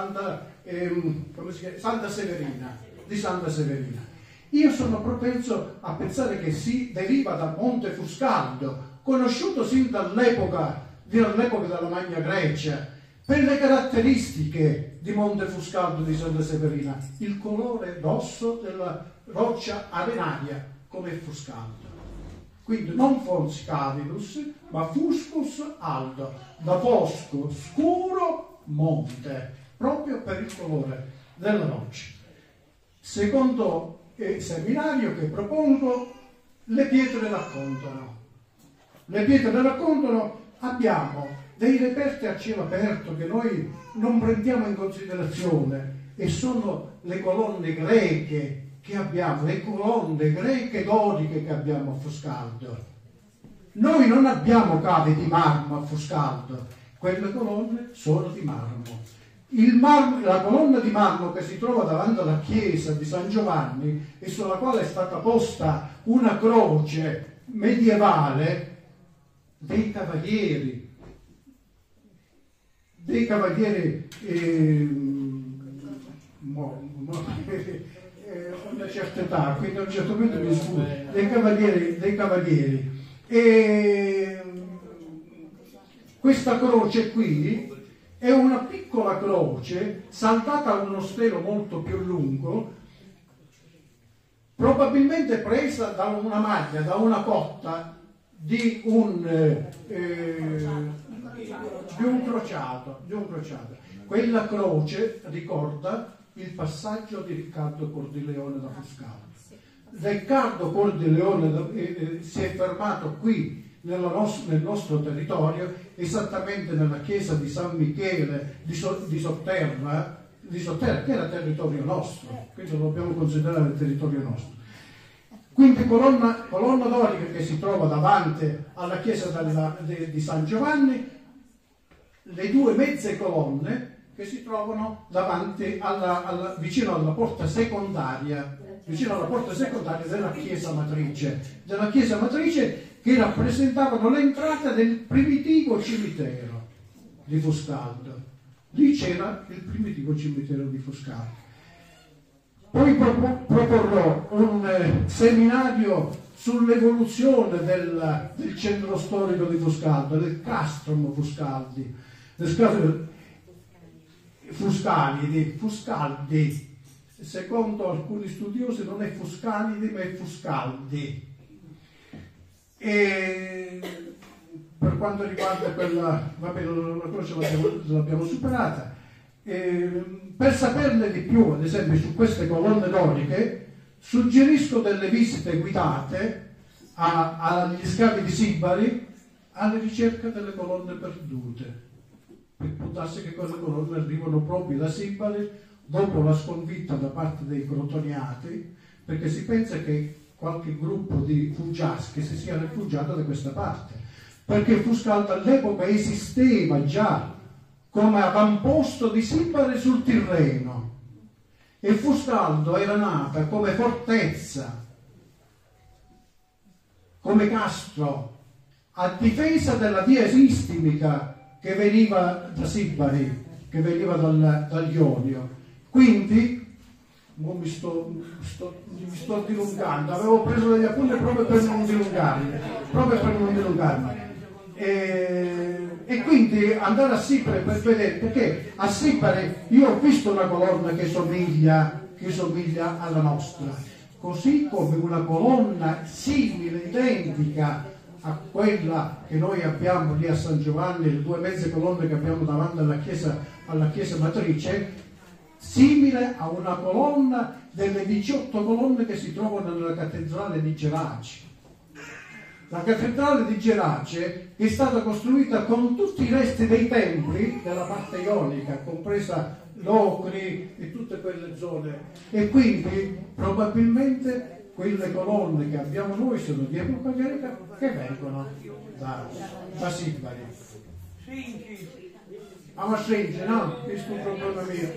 Severina, Io sono propenso a pensare che si deriva da Monte Fuscaldo, conosciuto sin dall'epoca della Magna Grecia, per le caratteristiche di Monte Fuscaldo di Santa Severina, il colore rosso della roccia arenaria come il Fuscaldo. Quindi non Fons Calidus, ma Fuscus Aldo, da fosco, scuro, monte, proprio per il colore della roccia. Secondo seminario che propongo, le pietre raccontano. Le pietre raccontano, abbiamo dei reperti a cielo aperto che noi non prendiamo in considerazione e sono le colonne greche che abbiamo, le colonne greche doriche che abbiamo a Fuscaldo. Noi non abbiamo cave di marmo a Fuscaldo, quelle colonne sono di marmo. La colonna di marmo che si trova davanti alla chiesa di San Giovanni e sulla quale è stata posta una croce medievale dei cavalieri una certa età, quindi a un certo punto mi sfugge, dei cavalieri. E questa croce qui è una piccola croce saltata a uno stelo molto più lungo, probabilmente presa da una maglia, da una cotta di un crociato. Quella croce ricorda il passaggio di Riccardo Cordileone da Fuscaldo. Riccardo Cordileone si è fermato qui nel nostro territorio, esattamente nella chiesa di San Michele di Sotterra, che era territorio nostro, quindi lo dobbiamo considerare territorio nostro. Quindi colonna dorica che si trova davanti alla chiesa di San Giovanni, le 2 mezze colonne che si trovano davanti vicino alla porta secondaria della chiesa matrice che rappresentavano l'entrata del primitivo cimitero di Fuscaldo. Lì c'era il primitivo cimitero di Fuscaldo. Poi proporrò un seminario sull'evoluzione del centro storico di Fuscaldo, del castrum Fuscaldi. Secondo alcuni studiosi non è Fuscaldi ma è Fuscaldi. E per quanto riguarda quella, vabbè, la croce l'abbiamo superata. Per saperne di più, ad esempio, su queste colonne doriche, suggerisco delle visite guidate agli scavi di Sibari alla ricerca delle colonne perdute. può darsi che quelle colonne arrivano proprio da Sibari dopo la sconfitta da parte dei crotoniati, perché si pensa che qualche gruppo di fuggiaschi si sia rifugiato da questa parte, perché Fuscaldo all'epoca esisteva già come avamposto di Sibari sul Tirreno e Fuscaldo era nata come fortezza, come castro a difesa della via istimica che veniva da Sibari, che veniva dal Ionio. Quindi mi sto dilungando, avevo preso degli appunti proprio per non dilungarmi. E quindi andare a Sibari per vedere, perché a Sibari io ho visto una colonna che somiglia alla nostra, così come una colonna simile, identica a quella che noi abbiamo lì a San Giovanni, le 2 mezze colonne che abbiamo davanti alla chiesa matrice, simile a una colonna delle 18 colonne che si trovano nella cattedrale di Gerace. La cattedrale di Gerace è stata costruita con tutti i resti dei templi della parte ionica, compresa l'Ocri e tutte quelle zone, e quindi probabilmente quelle colonne che abbiamo noi sono di epoca greca che vengono da Sibari. Ma stringe, no? Questo è un problema mio.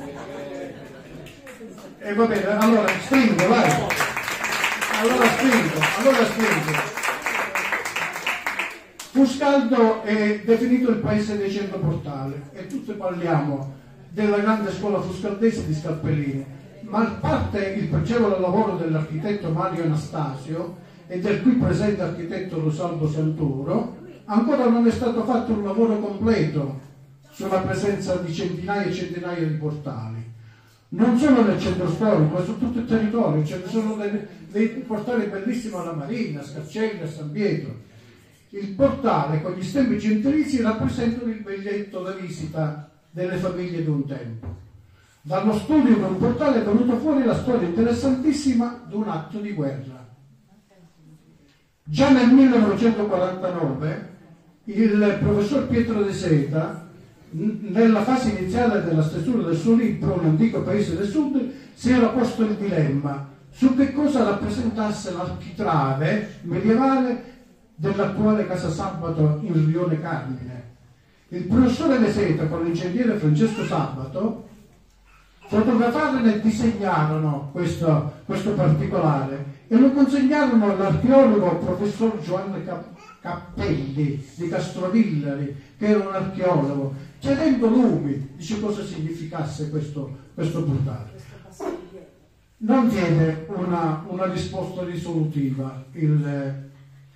E va bene, allora stringo, vai. Allora stringo. Fuscaldo è definito il paese dei 100 portali e tutti parliamo della grande scuola fuscaldese di Scalpellini, ma a parte il pregevole lavoro dell'architetto Mario Anastasio e del qui presente architetto Rosaldo Santoro, ancora non è stato fatto un lavoro completo sulla presenza di centinaia e centinaia di portali. Non solo nel centro storico, ma su tutto il territorio. Ce ne sono dei portali bellissimi alla Marina, a Scarcelli, a San Pietro. Il portale con gli stemmi gentilizi rappresentano il biglietto da visita delle famiglie di un tempo. Dallo studio di un portale è venuta fuori la storia interessantissima di un atto di guerra. Già nel 1949 il professor Pietro De Seta, nella fase iniziale della stesura del suo libro Un antico paese del sud, si era posto il dilemma su che cosa rappresentasse l'architrave medievale dell'attuale Casa Sabato in Rione Carmine. Il professore De Seta con l'ingegnere Francesco Sabato fotografarono e disegnarono questo particolare e lo consegnarono all'archeologo professor Giovanni Cappelli di Castrovillari, che era un archeologo, chiedendo lui dice cosa significasse questo portale. Non diede una risposta risolutiva il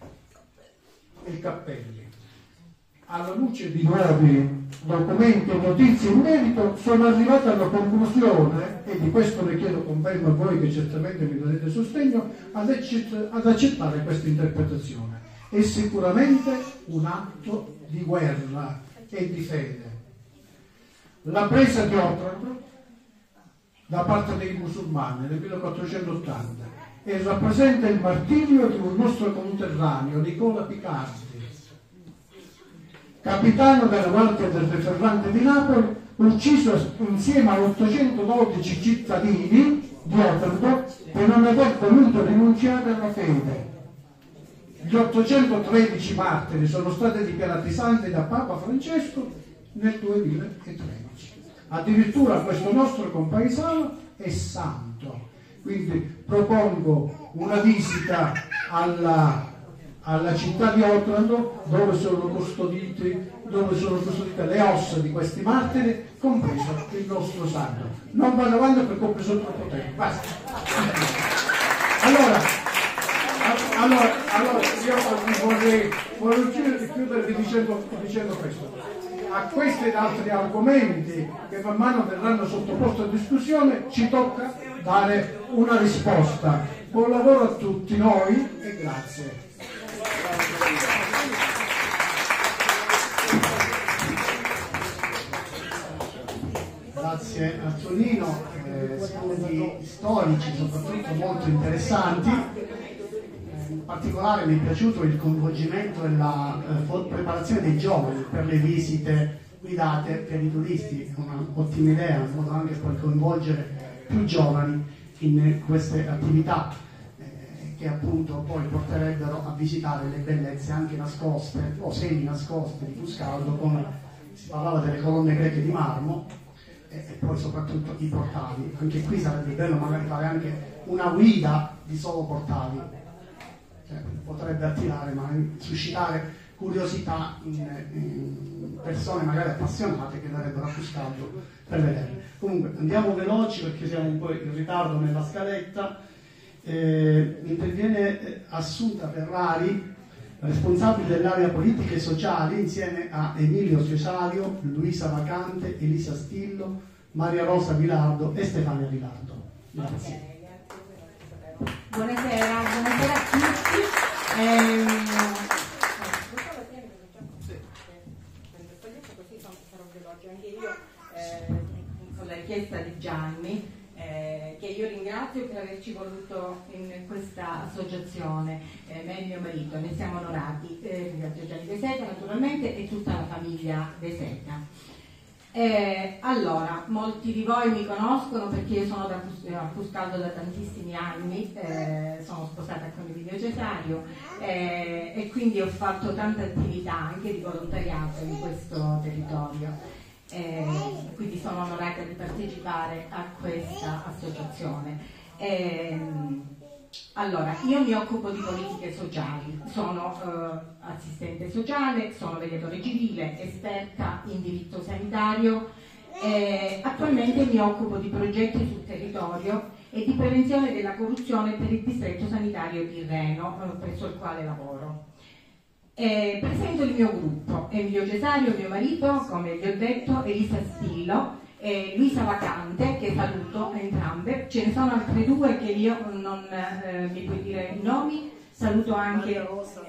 Cappelli. Alla luce di nuovi documenti e notizie in merito sono arrivato alla conclusione, e di questo ne chiedo conferma a voi che certamente mi darete sostegno, ad accettare questa interpretazione. È sicuramente un atto di guerra e di fede. La presa di Otranto da parte dei musulmani nel 1480 e rappresenta il martirio di un nostro conterraneo, Nicola Picardi, capitano della guardia del Re Ferrante di Napoli, ucciso insieme a 812 cittadini di Otranto per non aver voluto rinunciare alla fede. Gli 813 martiri sono stati dichiarati santi da Papa Francesco nel 2013. Addirittura questo nostro compaesano è santo. Quindi propongo una visita alla città di Otranto dove sono custodite le ossa di questi martiri, compreso il nostro santo. Non vado avanti perché ho preso troppo tempo. Basta. Allora io vorrei chiudere dicendo questo. A questi ed altri argomenti che man mano verranno sottoposti a discussione ci tocca dare una risposta. Buon lavoro a tutti noi e grazie. Grazie a Tonino, spunti storici soprattutto molto interessanti. In particolare mi è piaciuto il coinvolgimento e la preparazione dei giovani per le visite guidate per i turisti, è un'ottima idea, in modo anche poi coinvolgere più giovani in queste attività che appunto poi porterebbero a visitare le bellezze anche nascoste o semi nascoste di Fuscaldo, come si parlava delle colonne greche di marmo e poi soprattutto i portali. Anche qui sarebbe bello magari fare anche una guida di solo portali, cioè, potrebbe attirare, magari suscitare curiosità in persone magari appassionate che verrebbero a Fuscaldo per vederle. Comunque andiamo veloci perché siamo un po' in ritardo nella scaletta. Interviene Assunta Ferrari, responsabile dell'area politiche e sociali, insieme a Emilio Cesario, Luisa Vacante, Elisa Stillo, Maria Rosa Vilardo e Stefania Vilardo. Grazie. Buonasera a tutti. Così sarò veloce anche io con la richiesta di Gianni, che io ringrazio per averci voluto in questa associazione, me e mio marito, ne siamo onorati. Ringrazio Gianni De Seta naturalmente e tutta la famiglia De Seta. Allora, molti di voi mi conoscono perché io sono a Fuscaldo da tantissimi anni, sono sposata con Emilio Cesario e quindi ho fatto tante attività anche di volontariato in questo territorio. Quindi sono onorata di partecipare a questa associazione. Allora, io mi occupo di politiche sociali, sono assistente sociale, sono mediatore civile, esperta in diritto sanitario e attualmente mi occupo di progetti sul territorio e di prevenzione della corruzione per il distretto sanitario di Reno, presso il quale lavoro. Presento il mio gruppo: Emilio Cesario, mio marito, come vi ho detto, Elisa Stillo, Luisa Vacante, che saluto entrambe. Ce ne sono altre due che io non mi puoi dire i nomi. Saluto anche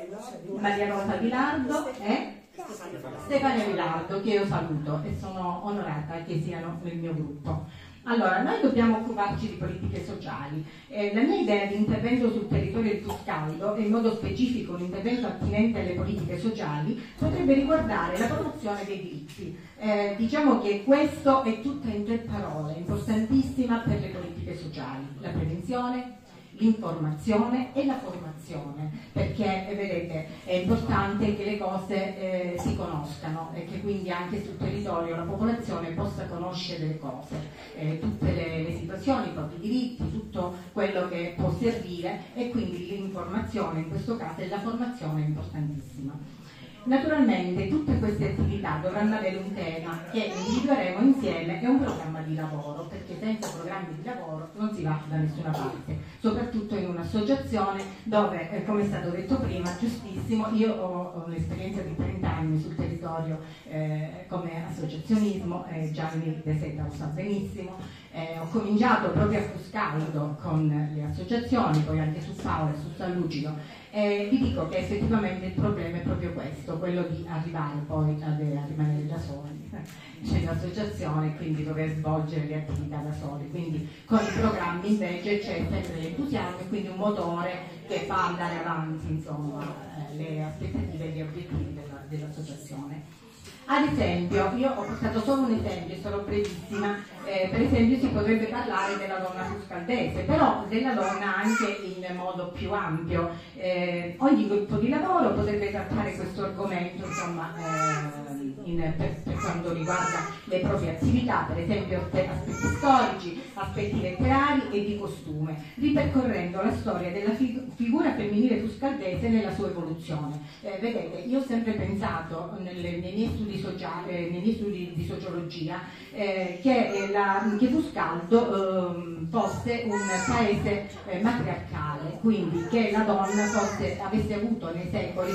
Maria Rosa Vilardo e Stefania Vilardo, che io saluto e sono onorata che siano nel mio gruppo. Allora, noi dobbiamo occuparci di politiche sociali. La mia idea di intervento sul territorio di Fuscaldo, e in modo specifico un intervento attinente alle politiche sociali, potrebbe riguardare la promozione dei diritti. Diciamo che questo è tutta in 3 parole, importantissima per le politiche sociali: la prevenzione, l'informazione e la formazione, perché vedete è importante che le cose si conoscano e che quindi anche sul territorio la popolazione possa conoscere le cose, tutte le situazioni, i propri diritti, tutto quello che può servire, e quindi l'informazione in questo caso e la formazione è importantissima. Naturalmente tutte queste attività dovranno avere un tema che individueremo insieme e un programma di lavoro, perché senza programmi di lavoro non si va da nessuna parte, soprattutto in un'associazione dove, come è stato detto prima, giustissimo, io ho un'esperienza di 30 anni sul territorio come associazionismo, Gianni De Seta lo sa benissimo. Ho cominciato proprio a Fuscaldo con le associazioni, poi anche su Paola e su San Lucido, e vi dico che effettivamente il problema è proprio questo, quello di arrivare poi a rimanere da soli nell'associazione, quindi dover svolgere le attività da soli. Quindi con i programmi invece c'è sempre l'entusiasmo e quindi un motore che fa andare avanti, insomma, le aspettative e gli obiettivi dell'associazione. Ad esempio, io ho portato solo un esempio, sarò brevissima, per esempio si potrebbe parlare della donna fuscaldese, però della donna anche in modo più ampio. Ogni gruppo di lavoro potrebbe trattare questo argomento, insomma, per quanto riguarda le proprie attività, per esempio aspetti storici, aspetti letterari e di costume, ripercorrendo la storia della figura femminile fuscaldese nella sua evoluzione. Vedete, io ho sempre pensato nei miei studi sociali, nei miei studi di sociologia, che Fuscaldo fosse un paese matriarcale, quindi che la donna avesse avuto nei secoli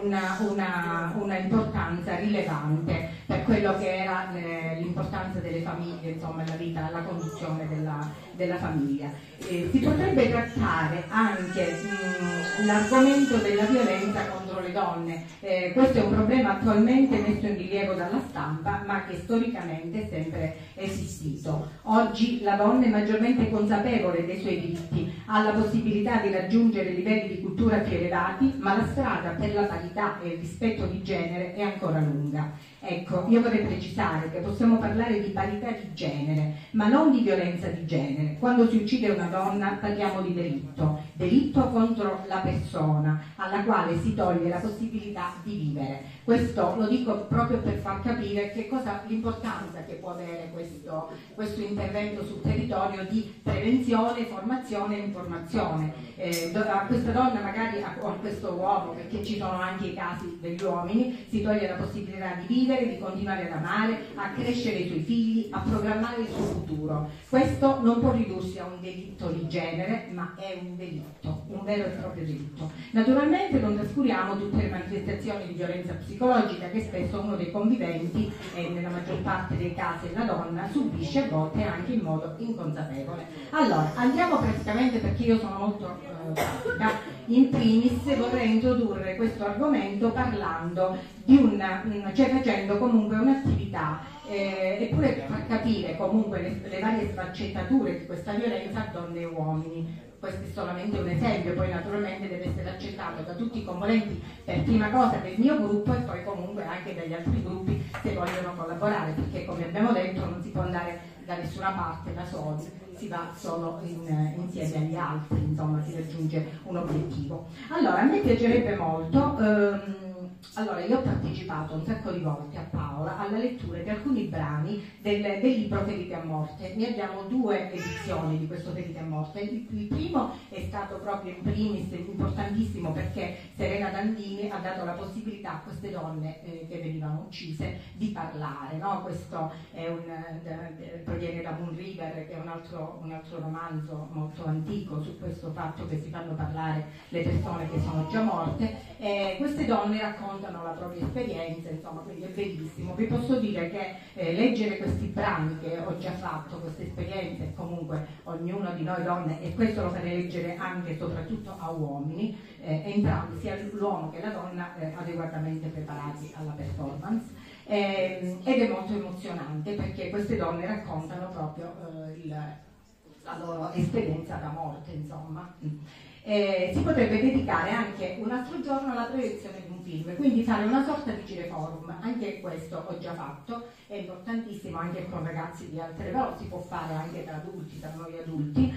una importanza rilevante per quello che era l'importanza delle famiglie, insomma, la vita, la conduzione della famiglia. Si potrebbe trattare anche l'argomento della violenza contro contro le donne. Questo è un problema attualmente messo in rilievo dalla stampa, ma che storicamente è sempre esistito. Oggi la donna è maggiormente consapevole dei suoi diritti, ha la possibilità di raggiungere livelli di cultura più elevati, ma la strada per la parità e il rispetto di genere è ancora lunga. Ecco, io vorrei precisare che possiamo parlare di parità di genere, ma non di violenza di genere. Quando si uccide una donna parliamo di delitto contro la persona, alla quale si toglie la possibilità di vivere. Questo lo dico proprio per far capire che cosa, l'importanza che può avere questo intervento sul territorio di prevenzione, formazione e informazione. A questa donna magari o a questo uomo, perché ci sono anche i casi degli uomini, si toglie la possibilità di vivere, di continuare ad amare, a crescere i suoi figli, a programmare il suo futuro. Questo non può ridursi a un delitto di genere, ma è un delitto, un vero e proprio delitto. Naturalmente non trascuriamo tutte le manifestazioni di violenza psicologica che spesso uno dei conviventi, e nella maggior parte dei casi la donna, subisce, a volte anche in modo inconsapevole. Allora, andiamo praticamente, perché io sono molto pratica. In primis vorrei introdurre questo argomento parlando di cioè facendo comunque un'attività eppure far capire comunque le varie sfaccettature di questa violenza a donne e uomini. Questo è solamente un esempio, poi naturalmente deve essere accettato da tutti i componenti, per prima cosa del mio gruppo e poi comunque anche dagli altri gruppi se vogliono collaborare, perché come abbiamo detto non si può andare da nessuna parte da soli, si va solo insieme agli altri, insomma si raggiunge un obiettivo. Allora, a me piacerebbe molto, allora io ho partecipato un sacco di volte a Paola alla lettura di alcuni brani del libro Ferite a morte. Ne abbiamo 2 edizioni di questo Ferite a morte. Il primo è stato proprio in primis importantissimo perché Serena Dandini ha dato la possibilità a queste donne che venivano uccise di parlare, no? Questo è proviene da Moon River, che è un altro romanzo molto antico su questo fatto che si fanno parlare le persone che sono già morte. Queste donne raccontano la propria esperienza, insomma, quindi è bellissimo. Vi posso dire che leggere questi brani che ho già fatto, queste esperienze, comunque ognuno di noi donne, e questo lo farei leggere anche e soprattutto a uomini, entrambi, sia l'uomo che la donna, adeguatamente preparati alla performance. Ed è molto emozionante perché queste donne raccontano proprio la loro esperienza da morte, insomma. Si potrebbe dedicare anche un altro giorno alla proiezione di un film, quindi fare una sorta di cineforum. Anche questo ho già fatto, è importantissimo anche con ragazzi di altre, però si può fare anche tra adulti, tra noi adulti.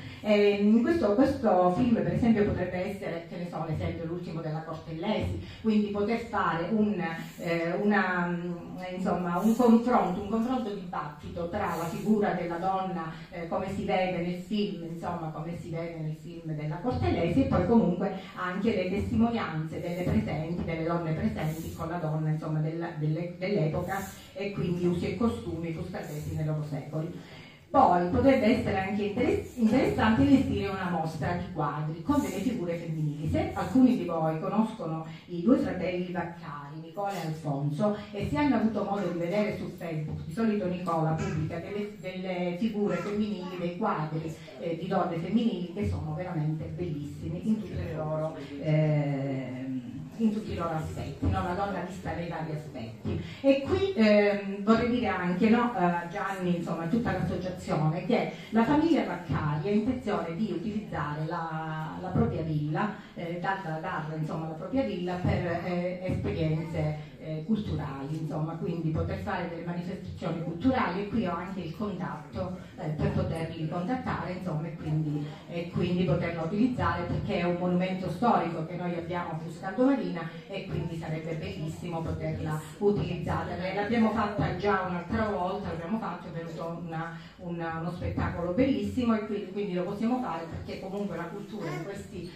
Questo film per esempio potrebbe essere, che ne so, l'esempio l'ultimo della Cortellesi, quindi poter fare un confronto dibattito tra la figura della donna, come si vede nel film, insomma, come si vede nel film della Cortellesi, e poi comunque anche le testimonianze delle donne presenti con la donna, insomma, dell'epoca, e quindi usi e costumi frustatesi nei loro secoli. Poi potrebbe essere anche interessante allestire una mostra di quadri con delle figure femminili. Se alcuni di voi conoscono i 2 fratelli Vaccari, Nicola e Alfonso, e se hanno avuto modo di vedere su Facebook, di solito Nicola pubblica delle figure femminili, dei quadri di donne femminili che sono veramente bellissimi in tutti i loro aspetti, no? La donna vista nei vari aspetti. E qui vorrei dire anche, no, Gianni, insomma, tutta l'associazione, che la famiglia Vaccari ha intenzione di utilizzare la propria villa, darla insomma la propria villa per esperienze culturali, insomma, quindi poter fare delle manifestazioni culturali, e qui ho anche il contatto per poterli contattare, insomma, e quindi poterla utilizzare, perché è un monumento storico che noi abbiamo a Fuscaldo Marina, e quindi sarebbe bellissimo poterla utilizzare. L'abbiamo fatta già un'altra volta, è venuto uno spettacolo bellissimo, e quindi lo possiamo fare, perché comunque la cultura in questi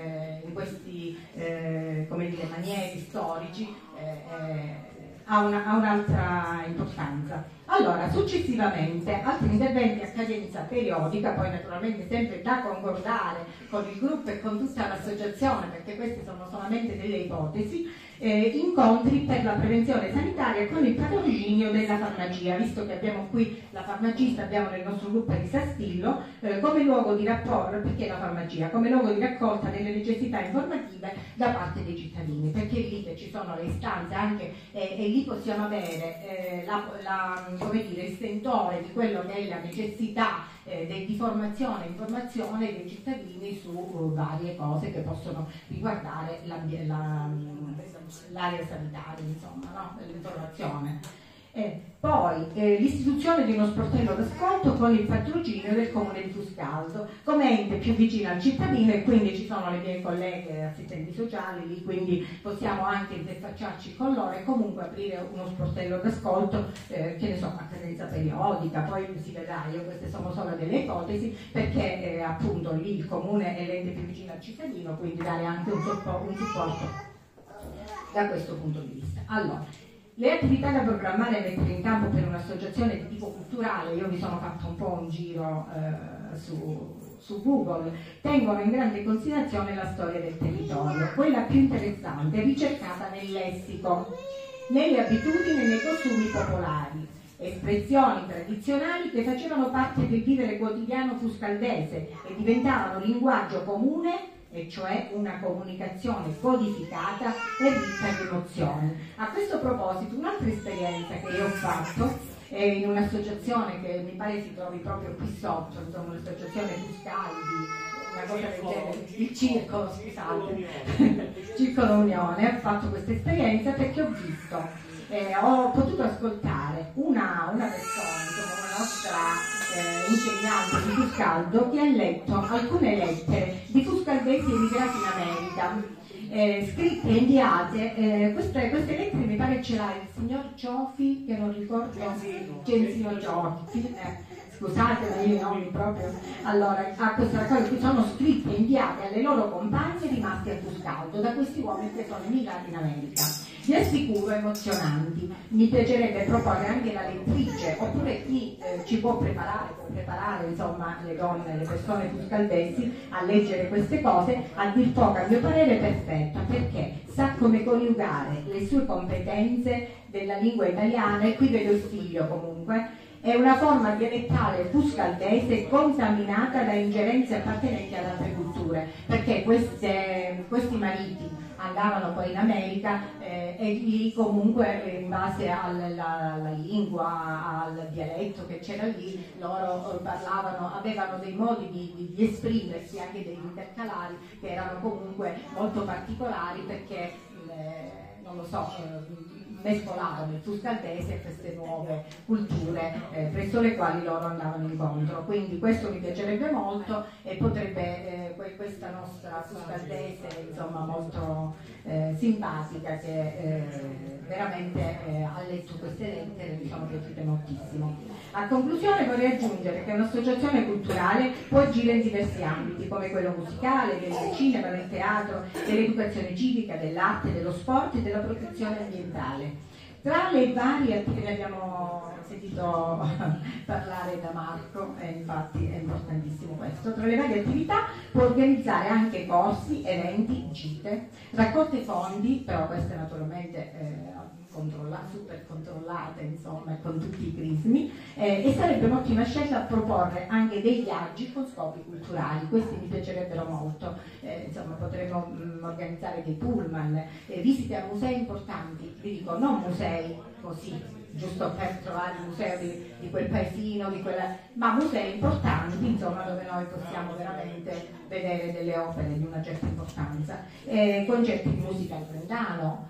come dire, manieri storici ha un'altra importanza. Allora, successivamente altri interventi a cadenza periodica, poi naturalmente sempre da concordare con il gruppo e con tutta l'associazione, perché queste sono solamente delle ipotesi, incontri per la prevenzione sanitaria con il patrocinio della farmacia, visto che abbiamo qui la farmacista, abbiamo nel nostro gruppo Elisa Stillo, come luogo di rapporto, perché la farmacia? Come luogo di raccolta delle necessità informative da parte dei cittadini, perché è lì che ci sono le istanze anche e lì possiamo avere come dire, il sentore di quello che è la necessità di formazione e informazione dei cittadini su varie cose che possono riguardare l'area sanitaria, insomma, no? L'informazione. Poi l'istituzione di uno sportello d'ascolto con il patrocinio del Comune di Fuscaldo come ente più vicino al cittadino, e quindi ci sono le mie colleghe assistenti sociali lì, quindi possiamo anche interfacciarci con loro e comunque aprire uno sportello d'ascolto, che ne so, a cadenza periodica, poi si vedrà, io queste sono solo delle ipotesi, perché appunto lì il Comune è l'ente più vicino al cittadino, quindi dare anche un supporto da questo punto di vista. Allora, le attività da programmare e mettere in campo per un'associazione di tipo culturale, io mi sono fatto un po' un giro su Google, tengono in grande considerazione la storia del territorio, quella più interessante, ricercata nel lessico, nelle abitudini e nei costumi popolari, espressioni tradizionali che facevano parte del vivere quotidiano fuscaldese e diventavano linguaggio comune, e cioè una comunicazione codificata e ricca di emozioni. A questo proposito, un'altra esperienza che io ho fatto è in un'associazione che mi pare si trovi proprio qui sotto, insomma un'associazione Fuscaldi, una cosa del genere, il circolo, scusate, Circolo Unione. Ho fatto questa esperienza perché ho visto, ho potuto ascoltare una persona, insomma una nostra insegnante di Fuscaldo, che ha letto alcune lettere di fuscaldesi emigrati in America, scritte e inviate. Queste lettere mi pare ce l'ha il signor Ciofi, che non ricordo, Genzino Ciofi, scusate ma io non proprio. Allora, a questa cosa qui sono scritte e inviate alle loro compagne rimasti a Fuscaldo da questi uomini che sono emigrati in America. Vi assicuro emozionanti. Mi piacerebbe proporre anche la lettrice, oppure chi ci può preparare insomma le donne, le persone fuscaldesi a leggere queste cose, a dir poco a mio parere perfetta, perché sa come coniugare le sue competenze della lingua italiana, e qui vedo il figlio comunque, è una forma dialettale fuscaldese contaminata da ingerenze appartenenti ad altre culture, perché questi mariti andavano poi in America e lì comunque in base alla lingua, al dialetto che c'era lì, loro parlavano, avevano dei modi di esprimersi, anche degli intercalari, che erano comunque molto particolari, perché non lo so, mescolavano il fuscaldese a queste nuove culture presso le quali loro andavano incontro. Quindi questo mi piacerebbe molto, e potrebbe questa nostra fuscaldese, insomma, molto simpatica, che veramente ha letto queste lettere, mi sono piaciute moltissimo. A conclusione vorrei aggiungere che un'associazione culturale può agire in diversi ambiti, come quello musicale, del cinema, del teatro, dell'educazione civica, dell'arte, dello sport e della protezione ambientale. Tra le varie attività, abbiamo sentito parlare da Marco, e infatti è importantissimo questo, tra le varie attività può organizzare anche corsi, eventi, gite, raccolte fondi, però queste naturalmente super controllate, insomma, con tutti i crismi, e sarebbe un'ottima scelta proporre anche dei viaggi con scopi culturali. Questi mi piacerebbero molto, insomma potremmo organizzare dei pullman, visite a musei importanti, vi dico non musei così giusto per trovare il museo di quel paesino, ma musei importanti, insomma, dove noi possiamo veramente vedere delle opere di una certa importanza, concerti di musica al Brendano,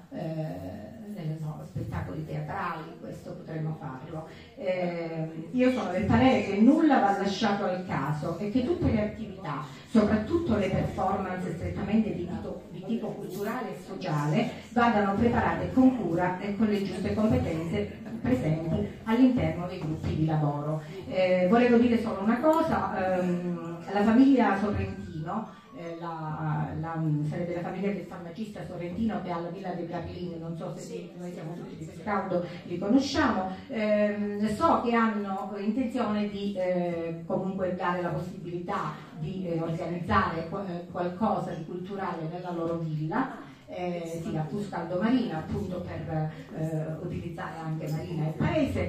spettacoli teatrali, questo potremmo farlo. Io sono del parere che nulla va lasciato al caso e che tutte le attività, soprattutto le performance strettamente di tipo culturale e sociale, vadano preparate con cura e con le giuste competenze presenti all'interno dei gruppi di lavoro. Volevo dire solo una cosa, la famiglia Sorrentino Sorrentino, sarebbe la famiglia del farmacista Sorrentino che è alla Villa dei Capilini, non so se noi siamo tutti di Pescaudo, li conosciamo. So che hanno intenzione di comunque dare la possibilità di organizzare qualcosa di culturale nella loro villa. Sì, a Fuscaldo Marina, appunto per utilizzare anche Marina e il paese,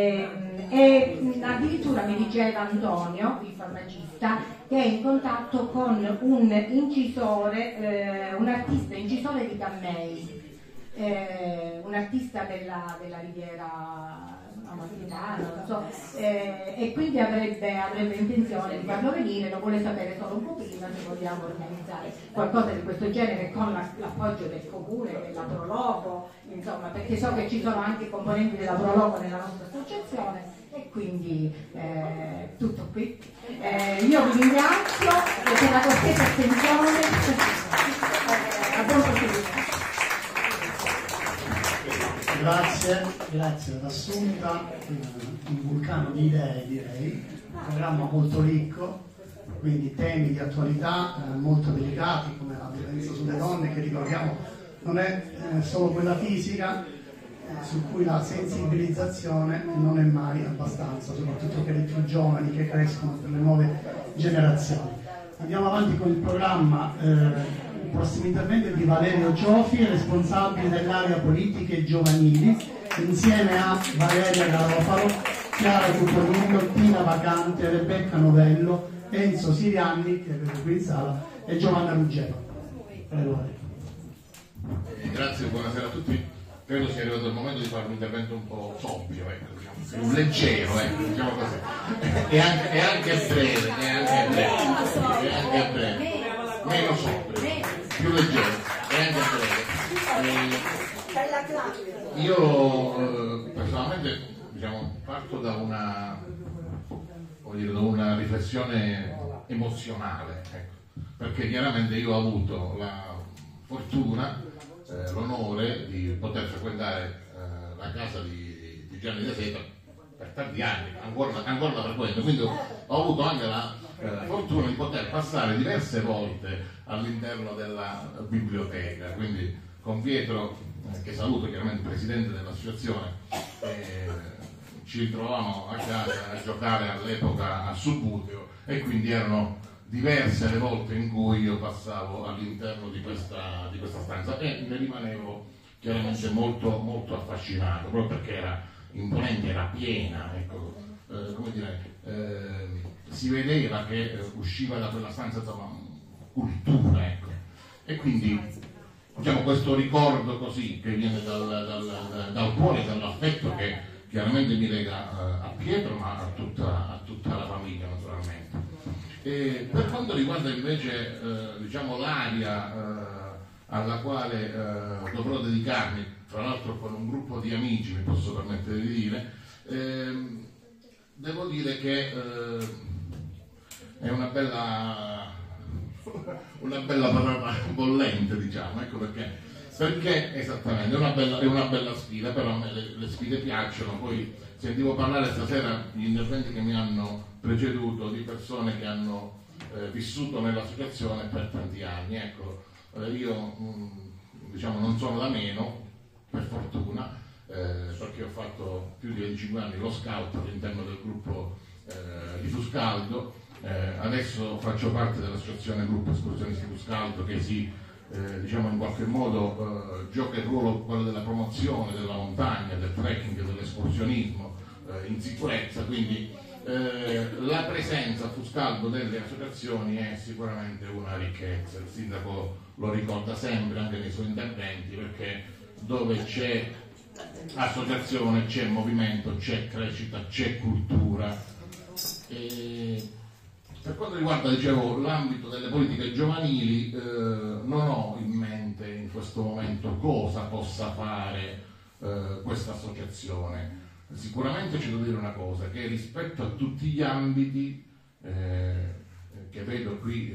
e addirittura mi diceva Antonio, il farmacista, che è in contatto con un incisore, un artista incisore di Cammei, un artista della Riviera Amalfitana, non so, e quindi avrebbe intenzione di farlo venire, lo vuole sapere solo un po' prima se vogliamo organizzare qualcosa di questo genere con l'appoggio del comune, della Proloco, insomma, perché so che ci sono anche componenti della Proloco nella nostra associazione, e quindi tutto qui. Io vi ringrazio per la cortese attenzione. A buon proseguimento. Grazie all'Assunta, un vulcano di idee, direi, un programma molto ricco, quindi temi di attualità molto delicati come la violenza sulle donne, che ricordiamo non è solo quella fisica, su cui la sensibilizzazione non è mai abbastanza, soprattutto per i più giovani che crescono, per le nuove generazioni. Andiamo avanti con il programma. Il prossimo intervento è di Valerio Giofi, responsabile dell'area politiche giovanili, insieme a Valeria Garofalo, Chiara Cupolino, Tina Vacante, Rebecca Novello, Enzo Sirianni, che è qui in sala, e Giovanna Ruggero. Prego. Grazie, buonasera a tutti. Credo sia arrivato il momento di fare un intervento un po' soppio, diciamo, un leggero, diciamo così. E anche breve, meno soppio, più leggero e anche breve. Io personalmente, diciamo, parto da una riflessione emozionale, ecco, perché chiaramente io ho avuto la fortuna, l'onore di poter frequentare la casa di Gianni De Seta per tanti anni, ancora la frequento, quindi ho avuto anche la fortuna di poter passare diverse volte all'interno della biblioteca, quindi con Pietro, che saluto, chiaramente presidente dell'associazione, ci ritrovavamo a casa a giocare all'epoca a Subbuteo, e quindi erano diverse le volte in cui io passavo all'interno di questa stanza, e ne rimanevo chiaramente molto, molto affascinato, proprio perché era imponente, era piena, ecco, come dire, si vedeva che usciva da quella stanza, insomma, cultura, ecco. E quindi, diciamo, questo ricordo così che viene dal cuore, dall'affetto che chiaramente mi lega a Pietro, ma a tutta la famiglia, naturalmente. E per quanto riguarda invece diciamo, l'area alla quale dovrò dedicarmi, tra l'altro con un gruppo di amici, mi posso permettere di dire, devo dire che è una bella patata bollente, diciamo, ecco perché esattamente è una bella sfida, però a me le sfide piacciono. Poi sentivo parlare stasera gli interventi che mi hanno preceduto di persone che hanno vissuto nell'associazione per tanti anni, ecco, io diciamo non sono da meno, per fortuna, perché ho fatto più di 25 anni lo scout all'interno del gruppo di Fuscaldo, adesso faccio parte dell'associazione Gruppo Escursionisti Fuscaldo, che si diciamo in qualche modo gioca il ruolo quello della promozione della montagna, del trekking, dell'escursionismo in sicurezza, quindi la presenza a Fuscaldo delle associazioni è sicuramente una ricchezza. Il sindaco lo ricorda sempre anche nei suoi interventi, perché dove c'è associazione c'è movimento, c'è crescita, c'è cultura. E per quanto riguarda, dicevo, l'ambito delle politiche giovanili, non ho in mente in questo momento cosa possa fare questa associazione. Sicuramente c'è da dire una cosa, che rispetto a tutti gli ambiti che vedo qui,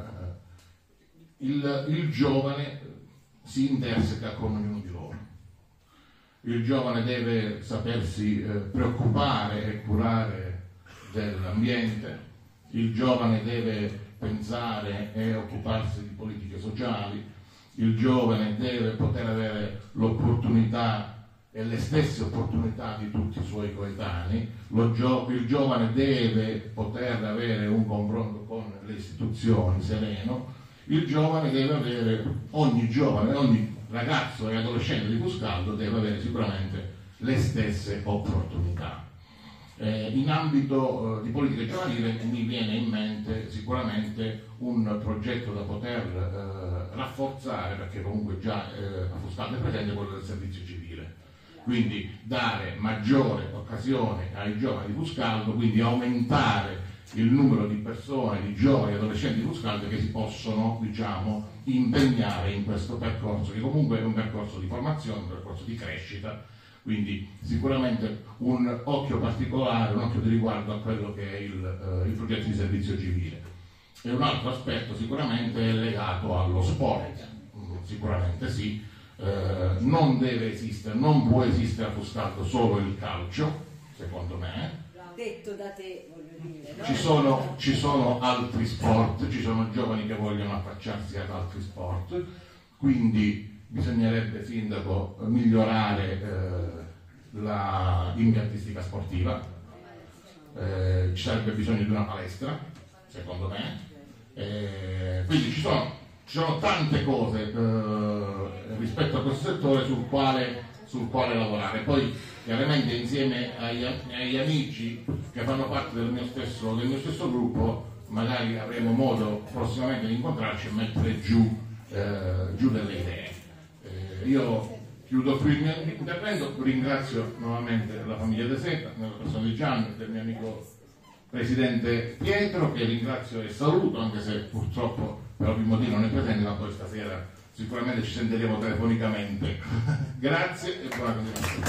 il giovane si interseca con ognuno di loro. Il giovane deve sapersi preoccupare e curare dell'ambiente, il giovane deve pensare e occuparsi di politiche sociali, il giovane deve poter avere l'opportunità e le stesse opportunità di tutti i suoi coetanei, il giovane deve poter avere un confronto con le istituzioni sereno, il giovane deve avere, ogni giovane, ogni ragazzo e adolescente di Fuscaldo deve avere sicuramente le stesse opportunità. In ambito di politica giovanile mi viene in mente sicuramente un progetto da poter rafforzare, perché comunque già a Fuscaldo è presente quello del servizio civile, quindi dare maggiore occasione ai giovani di Fuscaldo, quindi aumentare il numero di persone, di giovani e adolescenti di Fuscaldo che si possono, diciamo, impegnare in questo percorso, che comunque è un percorso di formazione, un percorso di crescita, quindi sicuramente un occhio particolare, un occhio di riguardo a quello che è il progetto di servizio civile. E un altro aspetto sicuramente è legato allo sport, sicuramente sì, non deve esistere, non può esistere a Fuscaldo solo il calcio, secondo me. Detto da te, voglio dire, no? Ci sono altri sport, ci sono giovani che vogliono affacciarsi ad altri sport, quindi bisognerebbe, sindaco, migliorare l'impiantistica sportiva, ci sarebbe bisogno di una palestra, secondo me, quindi ci sono tante cose rispetto a questo settore sul quale lavorare. Poi chiaramente insieme agli amici che fanno parte del mio stesso gruppo magari avremo modo prossimamente di incontrarci e mettere giù delle idee. Io chiudo qui il mio intervento, ringrazio nuovamente la famiglia De Seta, nella persona di Gianni e del mio amico presidente Pietro, che ringrazio e saluto, anche se purtroppo per ovvi motivi non è presente, ma poi stasera sicuramente ci sentiremo telefonicamente. Grazie e buona continuazione.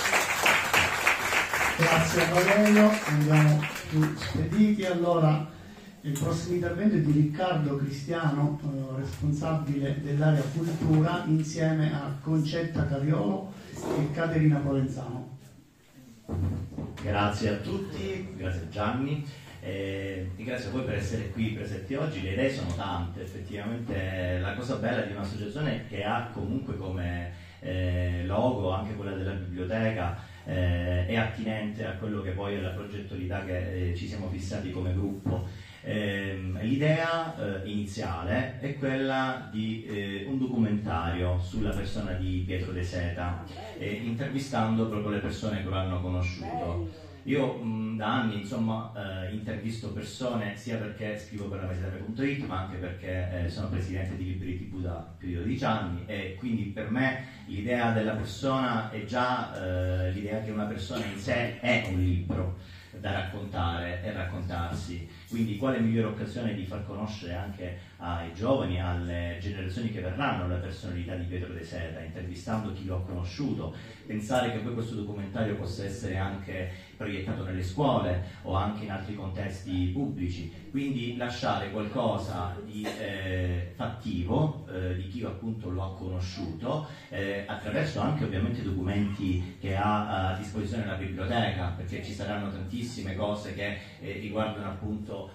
Grazie a Valerio, andiamo più spediti. Allora, il prossimo intervento è di Riccardo Cristiano, responsabile dell'area cultura, insieme a Concetta Cariolo e Caterina Provenzano. Grazie a tutti, grazie a Gianni e grazie a voi per essere qui presenti oggi. Le idee sono tante, effettivamente la cosa bella di un'associazione che ha comunque come logo anche quella della biblioteca è attinente a quello che poi è la progettualità che ci siamo fissati come gruppo. L'idea iniziale è quella di un documentario sulla persona di Pietro De Seta, intervistando proprio le persone che lo hanno conosciuto. Io da anni intervisto persone sia perché scrivo per la Mesitare.it, ma anche perché sono presidente di Libri TV da più di 12 anni, e quindi per me l'idea della persona è già l'idea che una persona in sé è un libro da raccontare e raccontarsi. Quindi quale migliore occasione di far conoscere anche ai giovani, alle generazioni che verranno, la personalità di Pietro De Seta, intervistando chi lo ha conosciuto. Pensare che poi questo documentario possa essere anche proiettato nelle scuole o anche in altri contesti pubblici, quindi lasciare qualcosa di fattivo di chi appunto lo ha conosciuto, attraverso anche ovviamente documenti che ha a disposizione la biblioteca, perché ci saranno tantissime cose che riguardano appunto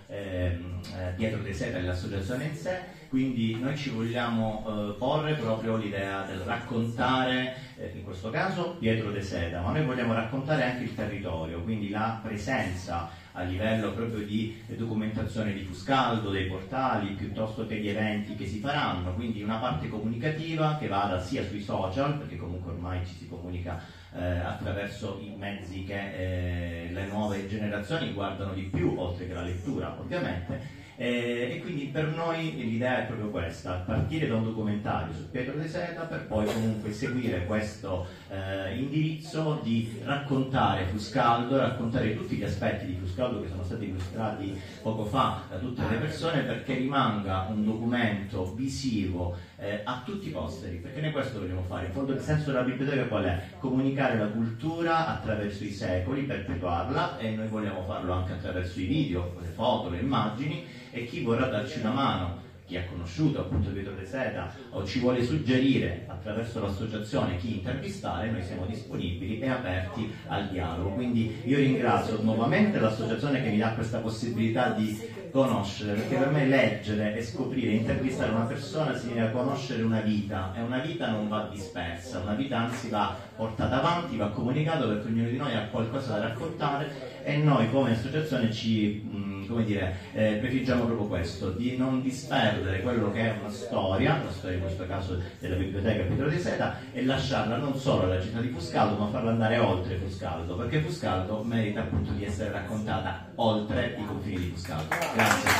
Pietro De Seta e l'associazione in sé. Quindi noi ci vogliamo porre proprio l'idea del raccontare, in questo caso Pietro De Seta, ma noi vogliamo raccontare anche il territorio, quindi la presenza a livello proprio di documentazione di Fuscaldo, dei portali, piuttosto che di eventi che si faranno, quindi una parte comunicativa che vada sia sui social, perché comunque ormai ci si comunica attraverso i mezzi che le nuove generazioni guardano di più, oltre che la lettura ovviamente. E quindi per noi l'idea è proprio questa: partire da un documentario su Pietro De Seta per poi comunque seguire questo indirizzo di raccontare Fuscaldo, raccontare tutti gli aspetti di Fuscaldo che sono stati illustrati poco fa da tutte le persone, perché rimanga un documento visivo a tutti i posteri, perché noi questo vogliamo fare. In fondo il senso della biblioteca qual è? Comunicare la cultura attraverso i secoli, perpetuarla, e noi vogliamo farlo anche attraverso i video, le foto, le immagini. E chi vorrà darci una mano, chi ha conosciuto appunto Pietro De Seta o ci vuole suggerire attraverso l'associazione chi intervistare, noi siamo disponibili e aperti al dialogo. Quindi io ringrazio nuovamente l'associazione che mi dà questa possibilità di conoscere, perché per me leggere e scoprire, intervistare una persona significa conoscere una vita, e una vita non va dispersa, una vita anzi va portata avanti, va comunicato, perché ognuno di noi ha qualcosa da raccontare, e noi come associazione ci prefiggiamo proprio questo, di non disperdere quello che è una storia, la storia in questo caso della biblioteca Pietro di Seta, e lasciarla non solo alla città di Fuscaldo, ma farla andare oltre Fuscaldo, perché Fuscaldo merita appunto di essere raccontata oltre i confini di Fuscaldo. Grazie.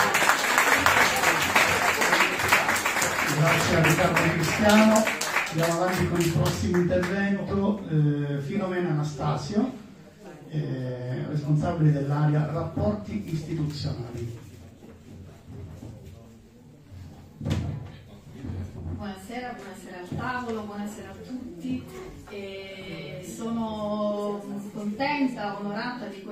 Grazie a Riccardo Cristiano. Andiamo avanti con il prossimo intervento. Filomena Anastasio, responsabile dell'area rapporti istituzionali. Buonasera al tavolo, buonasera a tutti. Sono contenta, onorata di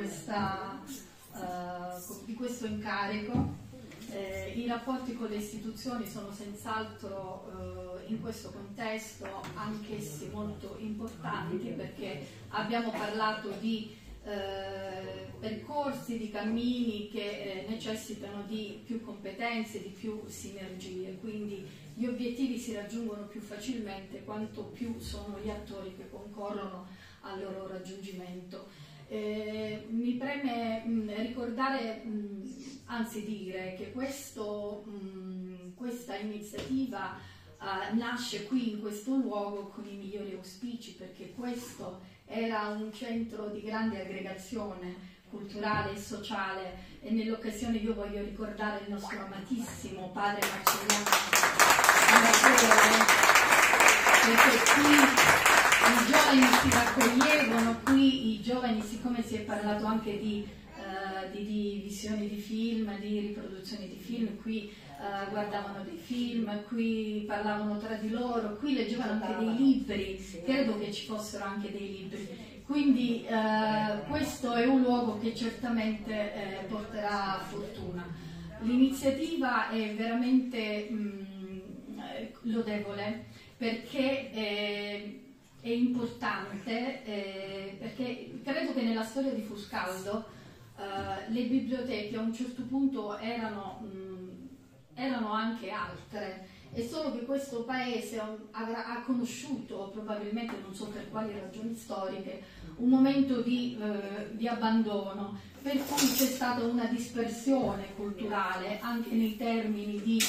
questo incarico. I rapporti con le istituzioni sono senz'altro in questo contesto anch'essi molto importanti, perché abbiamo parlato di percorsi, di cammini che necessitano di più competenze, di più sinergie, quindi gli obiettivi si raggiungono più facilmente quanto più sono gli attori che concorrono al loro raggiungimento. Mi preme ricordare, anzi dire, che questa iniziativa nasce qui in questo luogo con i migliori auspici, perché questo era un centro di grande aggregazione culturale e sociale, e nell'occasione io voglio ricordare il nostro amatissimo padre Marcellano, perché qui i giovani si raccoglievano, qui i giovani, siccome si è parlato anche di visioni di film, di riproduzioni di film, qui guardavano dei film, qui parlavano tra di loro, qui leggevano anche dei libri, credo che ci fossero anche dei libri, quindi questo è un luogo che certamente porterà fortuna. L'iniziativa è veramente lodevole, perché è importante, perché credo che nella storia di Fuscaldo le biblioteche a un certo punto erano anche altre, e solo che questo paese ha conosciuto, probabilmente non so per quali ragioni storiche, un momento di abbandono, per cui c'è stata una dispersione culturale anche nei termini di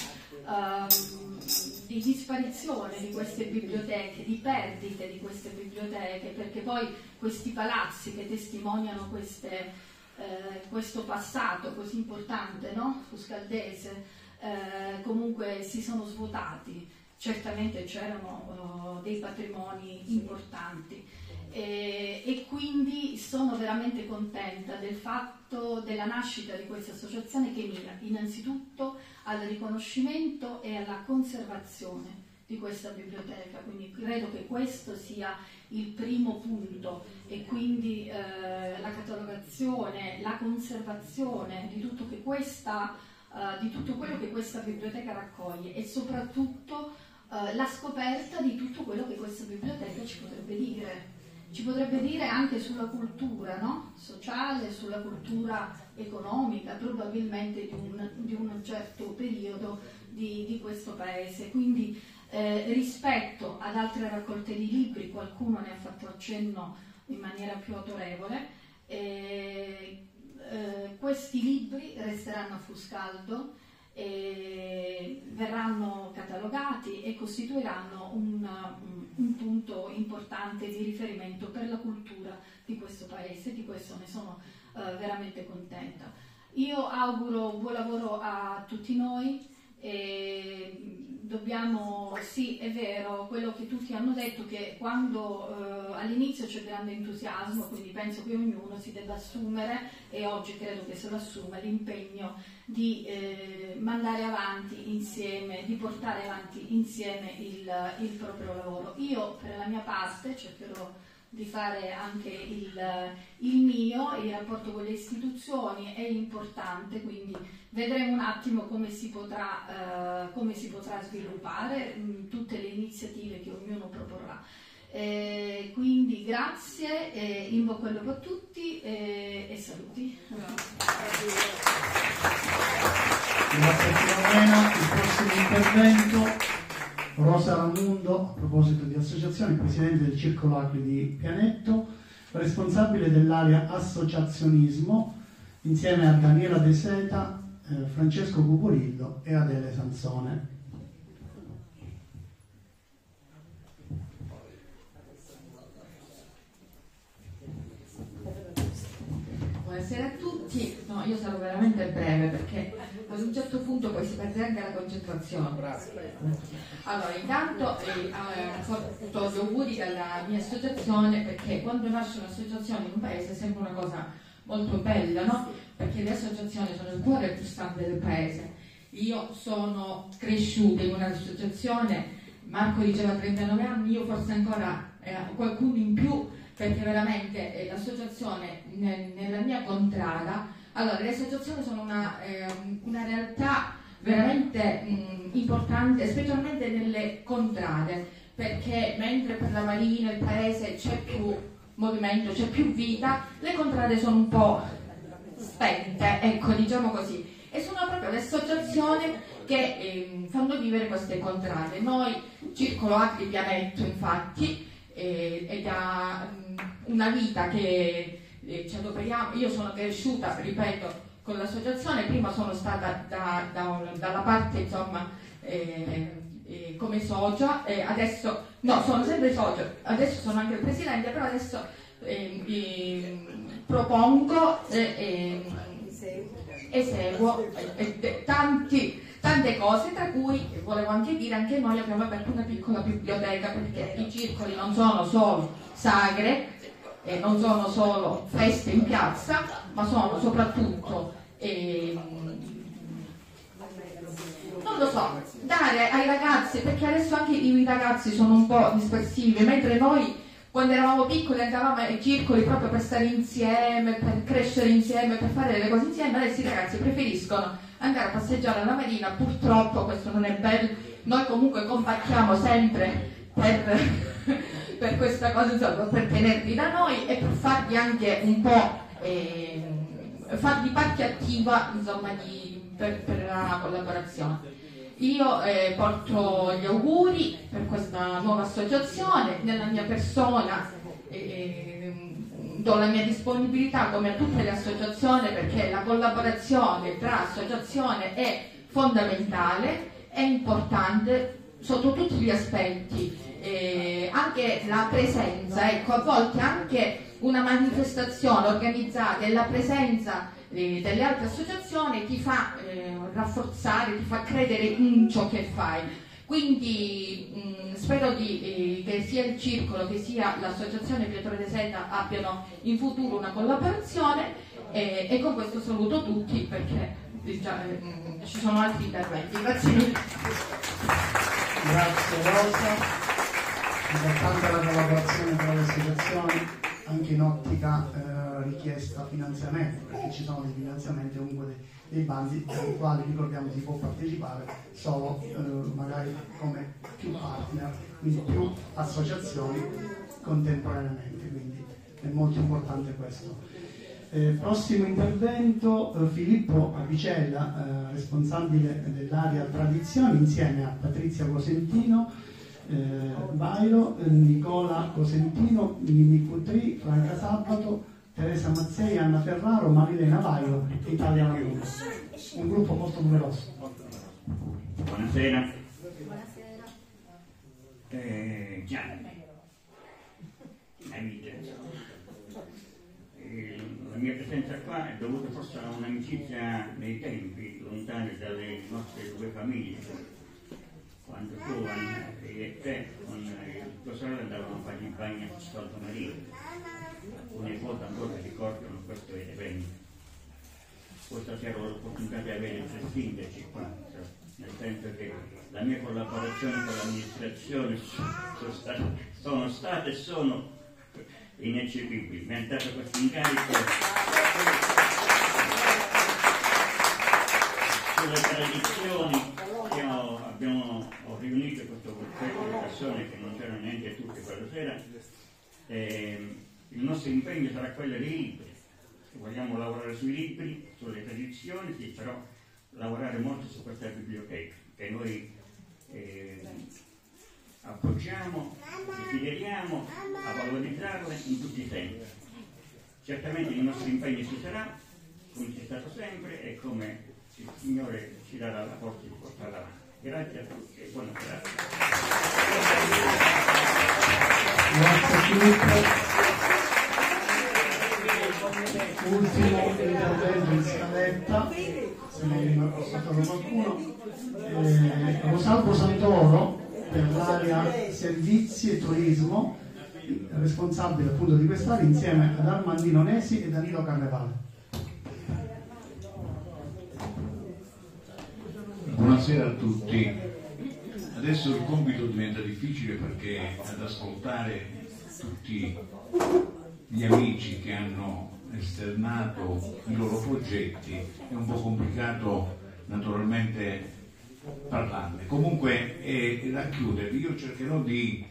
disparizione di queste biblioteche, di perdite di queste biblioteche, perché poi questi palazzi che testimoniano questo passato così importante, no? Fuscaldese, comunque si sono svuotati. Certamente c'erano dei patrimoni importanti, e quindi sono veramente contenta del fatto della nascita di questa associazione, che mira innanzitutto al riconoscimento e alla conservazione di questa biblioteca, quindi credo che questo sia il primo punto, e quindi la catalogazione, la conservazione di tutto quello che questa biblioteca raccoglie, e soprattutto la scoperta di tutto quello che questa biblioteca ci potrebbe dire anche sulla cultura, no? Sociale, sulla cultura economica, probabilmente di un certo periodo di questo paese. Quindi rispetto ad altre raccolte di libri, qualcuno ne ha fatto accenno in maniera più autorevole, questi libri resteranno a Fuscaldo, verranno catalogati e costituiranno un punto importante di riferimento per la cultura di questo paese. Di questo ne sono veramente contenta. Io auguro buon lavoro a tutti noi. Dobbiamo, sì, è vero quello che tutti hanno detto, che quando all'inizio c'è grande entusiasmo, quindi penso che ognuno si debba assumere, e oggi credo che se lo assume, l'impegno di mandare avanti insieme, di portare avanti insieme il proprio lavoro. Io per la mia parte cercherò di fare anche il mio. Il rapporto con le istituzioni è importante, quindi vedremo un attimo come si potrà sviluppare tutte le iniziative che ognuno proporrà. Quindi grazie, in bocca al lupo a tutti e saluti. Grazie Filomena. Il prossimo intervento, Rosa Ramundo, a proposito di associazioni, presidente del Circolo Acri di Pianetto, responsabile dell'area associazionismo, insieme a Daniela De Seta, Francesco Cucurillo e Adele Sansone. Buonasera a tutti. No, io sarò veramente breve perché ad un certo punto poi si perde anche la concentrazione. Allora, intanto porto gli auguri dalla mia associazione, perché quando nasce un'associazione in un paese sembra una cosa molto bella, no? Perché le associazioni sono il cuore pulsante del paese. Io sono cresciuta in un'associazione, Marco diceva 39 anni, io forse ancora qualcuno in più, perché veramente l'associazione nella mia contrada, allora le associazioni sono una realtà veramente importante, specialmente nelle contrade, perché mentre per la Marina, il paese c'è più movimento, c'è più vita, le contrade sono un po' spente, ecco, diciamo così, e sono proprio le associazioni che fanno vivere queste contrade. Noi, Circolo Acri Pianetto, infatti, è da una vita che ci adoperiamo. Io sono cresciuta, ripeto, con l'associazione, prima sono stata dalla parte, insomma, come socia, adesso no, sono sempre socia, adesso sono anche il presidente, però adesso propongo eseguo tante cose, tra cui volevo anche dire, anche noi abbiamo aperto una piccola biblioteca, perché i circoli non sono solo sagre, non sono solo feste in piazza, ma sono soprattutto non lo so, dare ai ragazzi, perché adesso anche i ragazzi sono un po' dispersivi, mentre noi quando eravamo piccoli andavamo ai circoli proprio per stare insieme, per crescere insieme, per fare delle cose insieme. Adesso i ragazzi preferiscono andare a passeggiare alla Marina, purtroppo questo non è bello. Noi comunque combattiamo sempre per questa cosa, insomma, per tenerli da noi e per farvi anche un po' farvi parte attiva, insomma, per la collaborazione. Io porto gli auguri per questa nuova associazione, nella mia persona do la mia disponibilità come a tutte le associazioni, perché la collaborazione tra associazione è fondamentale, è importante sotto tutti gli aspetti, anche la presenza, ecco, a volte anche una manifestazione organizzata e la presenza delle altre associazioni ti fa rafforzare, ti fa credere in ciò che fai. Quindi spero che sia il circolo che sia l'associazione Pietro De Seta abbiano in futuro una collaborazione, e con questo saluto tutti, perché già, ci sono altri interventi. Grazie mille. Grazie Rosa. Importante la collaborazione tra le associazioni, anche in ottica richiesta finanziamento, perché ci sono dei finanziamenti comunque dei bandi ai quali, ricordiamo, si può partecipare solo magari come più partner, quindi più associazioni contemporaneamente, quindi è molto importante questo. Prossimo intervento, Filippo Avicella, responsabile dell'area tradizioni, insieme a Patrizia Cosentino, Bailo, Nicola Cosentino, Mimmi Cutri, Franca Sabato, Teresa Mazzei, Anna Ferraro, Marilena Bailo e Italia Lavoro. Un gruppo molto numeroso. Buonasera. Gianni, la mia presenza qua è dovuta forse a un'amicizia nei tempi lontani dalle nostre due famiglie. Quando tu e te con il tuo sorello andavamo a fare il bagno a Salto Marino. Alcune volte ancora ricordano questo evento. Questa sera ho l'opportunità di avere tre sindaci qua, nel senso che la mia collaborazione con l'amministrazione sono state e sono ineccepibili. Mi hanno dato questo incarico sulle tradizioni che ho riunito questo gruppo di persone che non c'erano neanche tutte quella sera. Il nostro impegno sarà quello dei libri. Vogliamo lavorare sui libri, sulle tradizioni, sì, però lavorare molto su questa biblioteca che noi appoggiamo, desideriamo a valorizzarla in tutti i sensi. Certamente il nostro impegno ci sarà, come c'è stato sempre e come il Signore ci darà la forza di portarla avanti. Grazie a tutti e buona serata. Grazie Filippo. Ultimo intervento in scaletta, se non mi ha saltato qualcuno. Rosalbo Santoro per l'area servizi e turismo, responsabile appunto di quest'area, insieme ad Armandino Nesi e Danilo Carnevale. Buonasera a tutti. Adesso il compito diventa difficile perché ad ascoltare tutti gli amici che hanno esternato i loro progetti è un po' complicato naturalmente parlarne. Comunque racchiudere, io cercherò di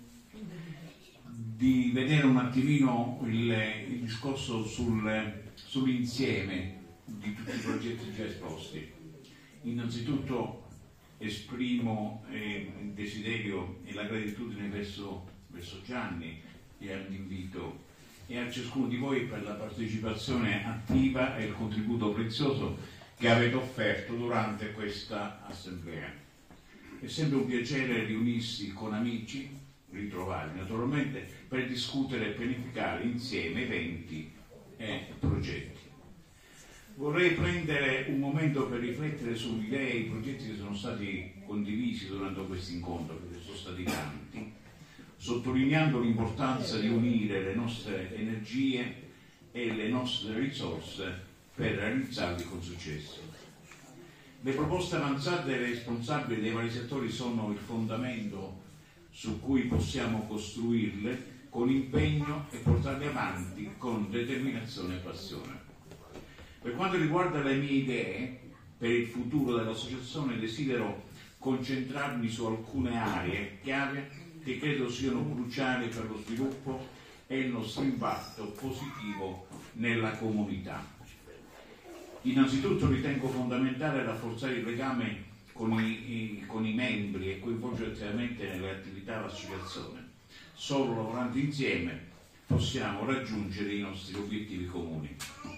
vedere un attimino il discorso sull'insieme di tutti i progetti già esposti. Innanzitutto esprimo il desiderio e la gratitudine verso Gianni e all'invito e a ciascuno di voi per la partecipazione attiva e il contributo prezioso che avete offerto durante questa assemblea. È sempre un piacere riunirsi con amici, ritrovati naturalmente, per discutere e pianificare insieme eventi e progetti. Vorrei prendere un momento per riflettere sulle idee e i progetti che sono stati condivisi durante questo incontro, perché sono stati tanti, sottolineando l'importanza di unire le nostre energie e le nostre risorse per realizzarli con successo. Le proposte avanzate dai responsabili dei vari settori sono il fondamento su cui possiamo costruirle con impegno e portarle avanti con determinazione e passione. Per quanto riguarda le mie idee per il futuro dell'associazione, desidero concentrarmi su alcune aree chiave che credo siano cruciali per lo sviluppo e il nostro impatto positivo nella comunità. Innanzitutto ritengo fondamentale rafforzare il legame con i membri e coinvolgere attivamente nelle attività dell'associazione. Solo lavorando insieme possiamo raggiungere i nostri obiettivi comuni.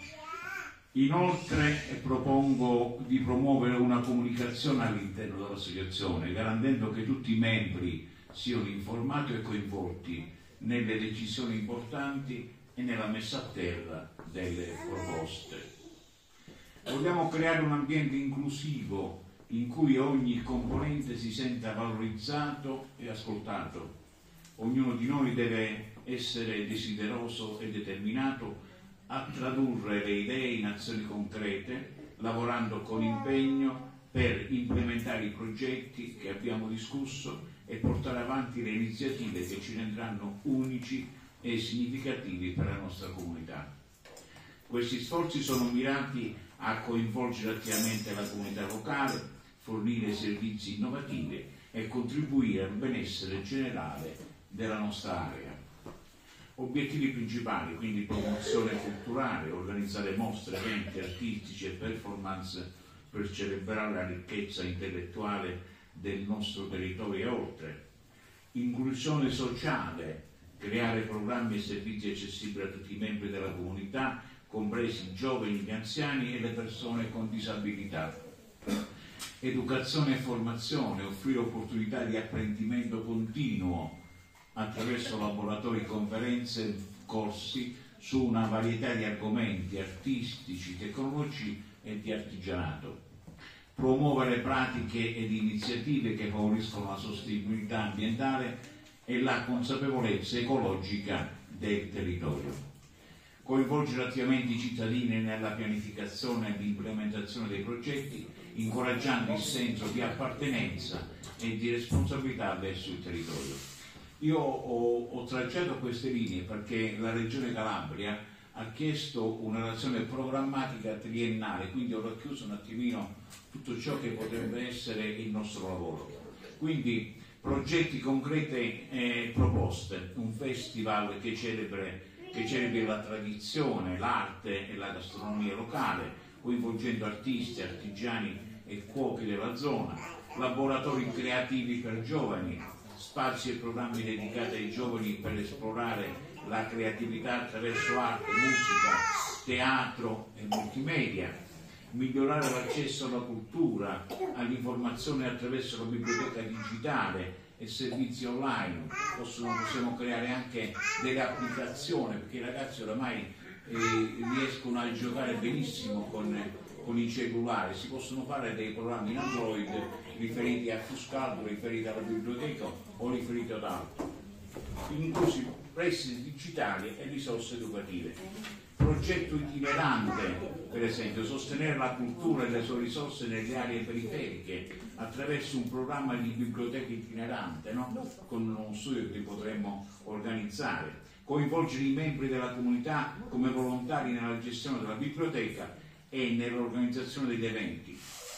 Inoltre propongo di promuovere una comunicazione all'interno dell'associazione, garantendo che tutti i membri siano informati e coinvolti nelle decisioni importanti e nella messa a terra delle proposte. Vogliamo creare un ambiente inclusivo in cui ogni componente si senta valorizzato e ascoltato. Ognuno di noi deve essere desideroso e determinato a tradurre le idee in azioni concrete, lavorando con impegno per implementare i progetti che abbiamo discusso e portare avanti le iniziative che ci rendranno unici e significativi per la nostra comunità. Questi sforzi sono mirati a coinvolgere attivamente la comunità locale, fornire servizi innovativi e contribuire al benessere generale della nostra area. Obiettivi principali, quindi promozione culturale, organizzare mostre, eventi artistici e performance per celebrare la ricchezza intellettuale del nostro territorio e oltre. Inclusione sociale, creare programmi e servizi accessibili a tutti i membri della comunità, compresi i giovani, gli anziani e le persone con disabilità. Educazione e formazione, offrire opportunità di apprendimento continuo attraverso laboratori, conferenze, corsi su una varietà di argomenti artistici, tecnologici e di artigianato. Promuovere pratiche ed iniziative che favoriscono la sostenibilità ambientale e la consapevolezza ecologica del territorio. Coinvolgere attivamente i cittadini nella pianificazione e implementazione dei progetti, incoraggiando il senso di appartenenza e di responsabilità verso il territorio. Io ho tracciato queste linee perché la Regione Calabria ha chiesto una relazione programmatica triennale, quindi ho racchiuso un attimino tutto ciò che potrebbe essere il nostro lavoro. Quindi progetti, concrete proposte, un festival che celebri la tradizione, l'arte e la gastronomia locale, coinvolgendo artisti, artigiani e cuochi della zona, laboratori creativi per giovani, spazi e programmi dedicati ai giovani per esplorare la creatività attraverso arte, musica, teatro e multimedia, migliorare l'accesso alla cultura, all'informazione attraverso la biblioteca digitale e servizi online. Possiamo creare anche delle applicazioni, perché i ragazzi oramai riescono a giocare benissimo con i cellulari, si possono fare dei programmi in Android riferiti a Fuscaldo, riferiti alla biblioteca o riferiti ad altro, inclusi prestiti digitali e risorse educative. Progetto itinerante, per esempio, sostenere la cultura e le sue risorse nelle aree periferiche attraverso un programma di biblioteca itinerante, no? Con uno studio che potremmo organizzare, coinvolgere i membri della comunità come volontari nella gestione della biblioteca e nell'organizzazione degli eventi,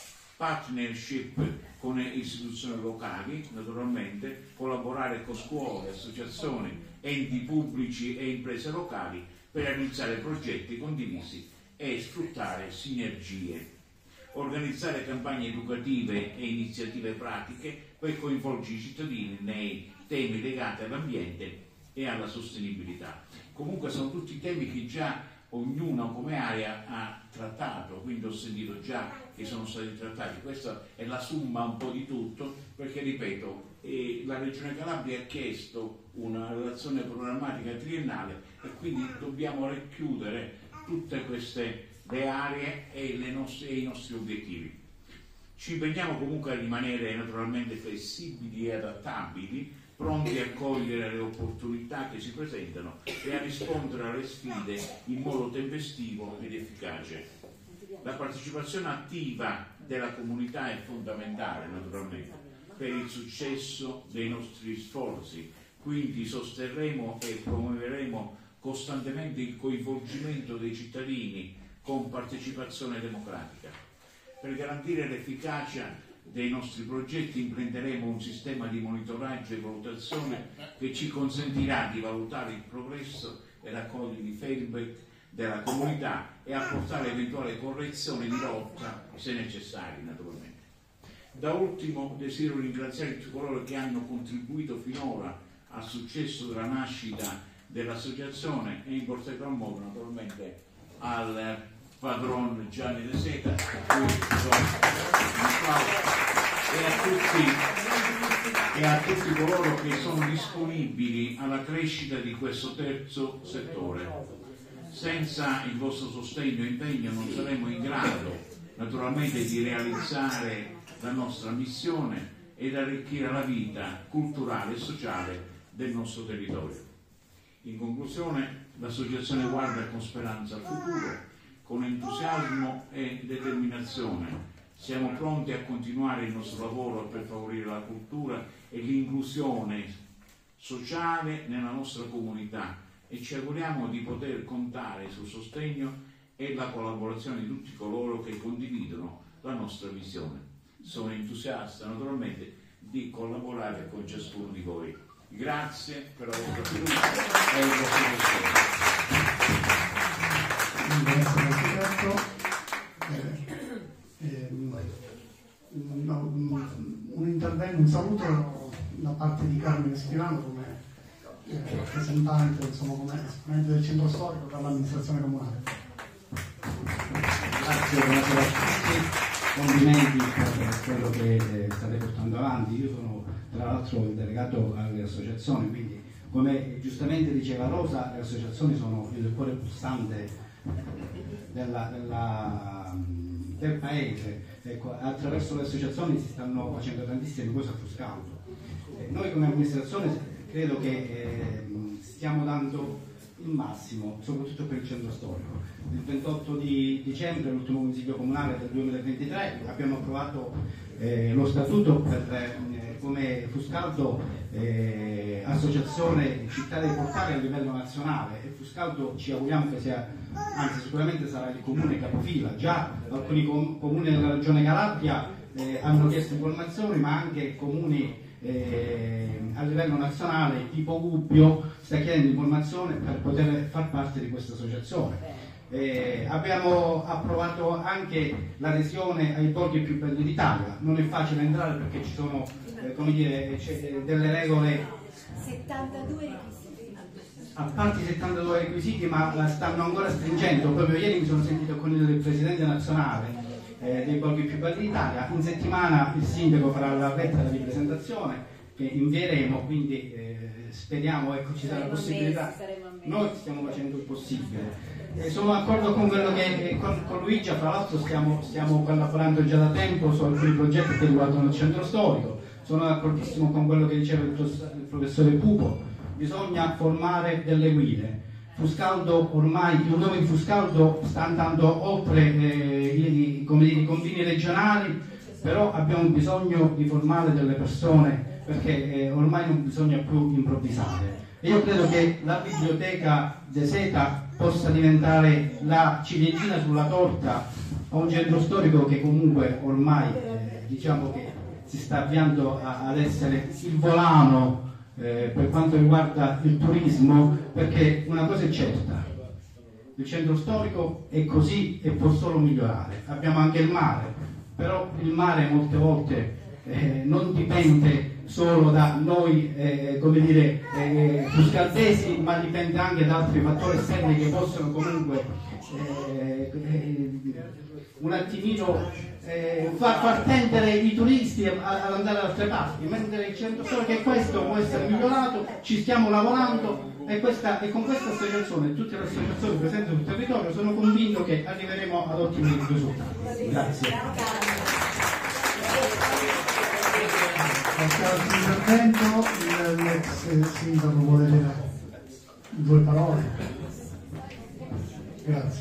partnership con istituzioni locali, naturalmente, collaborare con scuole, associazioni, enti pubblici e imprese locali per realizzare progetti condivisi e sfruttare sinergie, organizzare campagne educative e iniziative pratiche per coinvolgere i cittadini nei temi legati all'ambiente e alla sostenibilità. Comunque sono tutti temi che già ognuno come area ha trattato, quindi ho sentito già che sono stati trattati. Questa è la somma un po' di tutto, perché ripeto, la Regione Calabria ha chiesto una relazione programmatica triennale e quindi dobbiamo racchiudere tutte queste le aree e i nostri obiettivi. Ci impegniamo comunque a rimanere naturalmente flessibili e adattabili, pronti a cogliere le opportunità che si presentano e a rispondere alle sfide in modo tempestivo ed efficace. La partecipazione attiva della comunità è fondamentale naturalmente per il successo dei nostri sforzi, quindi sosterremo e promuoveremo costantemente il coinvolgimento dei cittadini con partecipazione democratica. Per garantire l'efficacia dei nostri progetti imprenderemo un sistema di monitoraggio e valutazione che ci consentirà di valutare il progresso e raccogliere i feedback della comunità e apportare eventuali correzioni di rotta se necessari naturalmente. Da ultimo desidero ringraziare tutti coloro che hanno contribuito finora al successo della nascita dell'associazione e in particolar modo naturalmente al padron Gianni De Seta, e a tutti coloro che sono disponibili alla crescita di questo terzo settore. Senza il vostro sostegno e impegno non saremo in grado naturalmente di realizzare la nostra missione ed arricchire la vita culturale e sociale del nostro territorio. In conclusione, l'associazione guarda con speranza al futuro, con entusiasmo e determinazione. Siamo pronti a continuare il nostro lavoro per favorire la cultura e l'inclusione sociale nella nostra comunità e ci auguriamo di poter contare sul sostegno e la collaborazione di tutti coloro che condividono la nostra visione. Sono entusiasta naturalmente di collaborare con ciascuno di voi. Grazie per la vostra fiducia e il vostro un saluto da parte di Carmine Spirano come rappresentante, insomma, come esponente del centro storico per l'amministrazione comunale. Grazie, buonasera a tutti. Complimenti per quello che state portando avanti. Io sono tra l'altro il delegato alle associazioni, quindi come giustamente diceva Rosa, le associazioni sono il cuore pulsante del paese. Ecco, attraverso le associazioni si stanno facendo tantissime cose a Fuscaldo. Noi come amministrazione credo che stiamo dando il massimo, soprattutto per il centro storico. Il 28 di dicembre, l'ultimo Consiglio Comunale del 2023, abbiamo approvato lo statuto per come Fuscaldo associazione città dei portali a livello nazionale, e Fuscaldo ci auguriamo che sia, anzi sicuramente sarà il comune capofila. Già alcuni comuni della regione Calabria hanno chiesto informazioni, ma anche comuni a livello nazionale tipo Gubbio sta chiedendo informazione per poter far parte di questa associazione. Abbiamo approvato anche l'adesione ai borghi più belli d'Italia. Non è facile entrare perché ci sono delle regole, 72 requisiti. a parte i 72 requisiti, ma la stanno ancora stringendo. Proprio ieri mi sono sentito con il presidente nazionale dei borghi più belli d'Italia. In settimana il sindaco farà la lettera di presentazione che invieremo, quindi speriamo ci sarà la possibilità. Noi stiamo facendo il possibile. Sono d'accordo con quello che con Luigi, fra l'altro stiamo collaborando già da tempo su alcuni progetti che riguardano il centro storico. Sono d'accordissimo con quello che diceva il professore Pupo, bisogna formare delle guide. Fuscaldo ormai, il nome di Fuscaldo sta andando oltre i confini regionali, però abbiamo bisogno di formare delle persone perché ormai non bisogna più improvvisare. E io credo che la biblioteca De Seta possa diventare la ciliegina sulla torta a un centro storico che comunque ormai diciamo che si sta avviando ad essere il volano per quanto riguarda il turismo, perché una cosa è certa: il centro storico è così e può solo migliorare. Abbiamo anche il mare, però il mare molte volte non dipende solo da noi fuscaldesi, ma dipende anche da altri fattori esterni che possono comunque un attimino far tendere i turisti ad andare da altre parti, mentre il centro storico, che questo può essere migliorato, ci stiamo lavorando, e con questa associazione e tutte le associazioni presenti sul territorio sono convinto che arriveremo ad ottimi risultati. Grazie. Qualche intervento, l'ex sindaco vuole dire due parole. Grazie.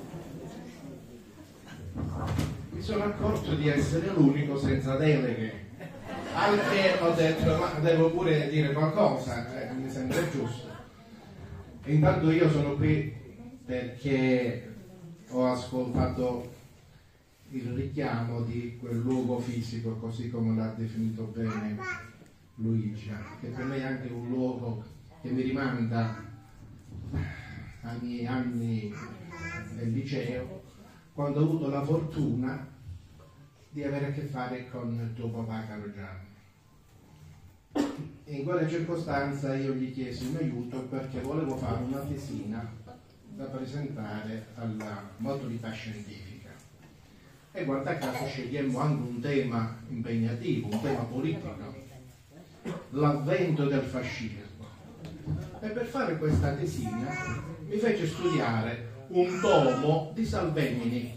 Mi sono accorto di essere l'unico senza deleghe, anche ho detto ma devo pure dire qualcosa, mi sembra giusto. E intanto io sono qui perché ho ascoltato il richiamo di quel luogo fisico, così come l'ha definito bene Luigi, che per me è anche un luogo che mi rimanda ai miei anni del liceo, quando ho avuto la fortuna di avere a che fare con il tuo papà caro Gianni. E in quella circostanza io gli chiesi un aiuto perché volevo fare una tesina da presentare alla maturità scientifica. E guarda caso scegliemmo anche un tema impegnativo, un tema politico, l'avvento del fascismo. E per fare questa tesina mi fece studiare un tomo di Salvemini,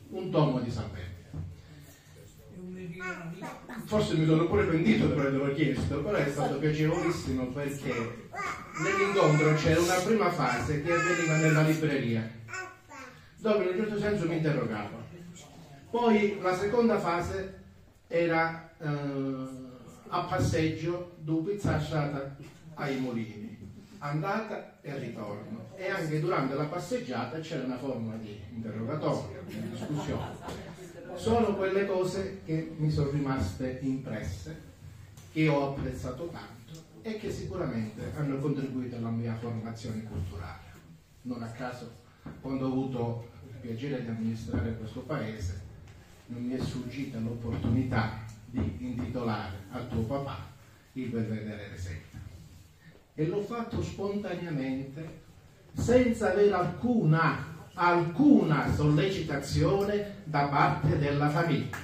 Forse mi sono pure pentito di averlo chiesto, però è stato piacevolissimo perché nell'incontro c'era una prima fase che avveniva nella libreria, dove in un certo senso mi interrogava. Poi la seconda fase era a passeggio dove pizzasciata ai mulini, andata e ritorno, e anche durante la passeggiata c'era una forma di interrogatorio, di discussione. Sono quelle cose che mi sono rimaste impresse, che ho apprezzato tanto e che sicuramente hanno contribuito alla mia formazione culturale. Non a caso, quando ho avuto il piacere di amministrare questo paese, non mi è sfuggita l'opportunità di intitolare a tuo papà il Belvedere De Seta. E l'ho fatto spontaneamente, senza avere alcuna sollecitazione da parte della famiglia.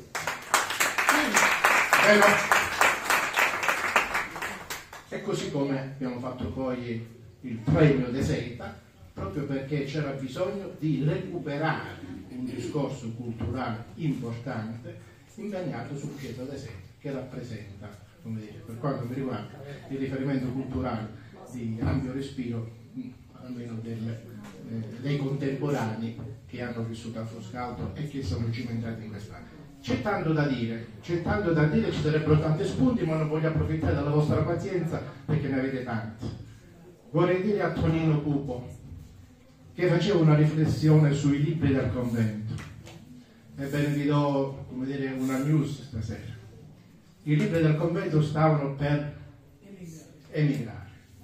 E così come abbiamo fatto poi il premio De Seta, proprio perché c'era bisogno di recuperare un discorso culturale importante impegnato sul Pietro De Seta, che rappresenta, come dire, per quanto mi riguarda, il riferimento culturale di ampio respiro almeno dei contemporanei che hanno vissuto a Foscaldo e che sono cimentati in questa. C'è tanto da dire, ci sarebbero tanti spunti, ma non voglio approfittare della vostra pazienza perché ne avete tanti. Vorrei dire a Tonino Pupo che faceva una riflessione sui libri del convento. Ebbene, vi do, come dire, una news stasera. I libri del convento stavano per emigrare.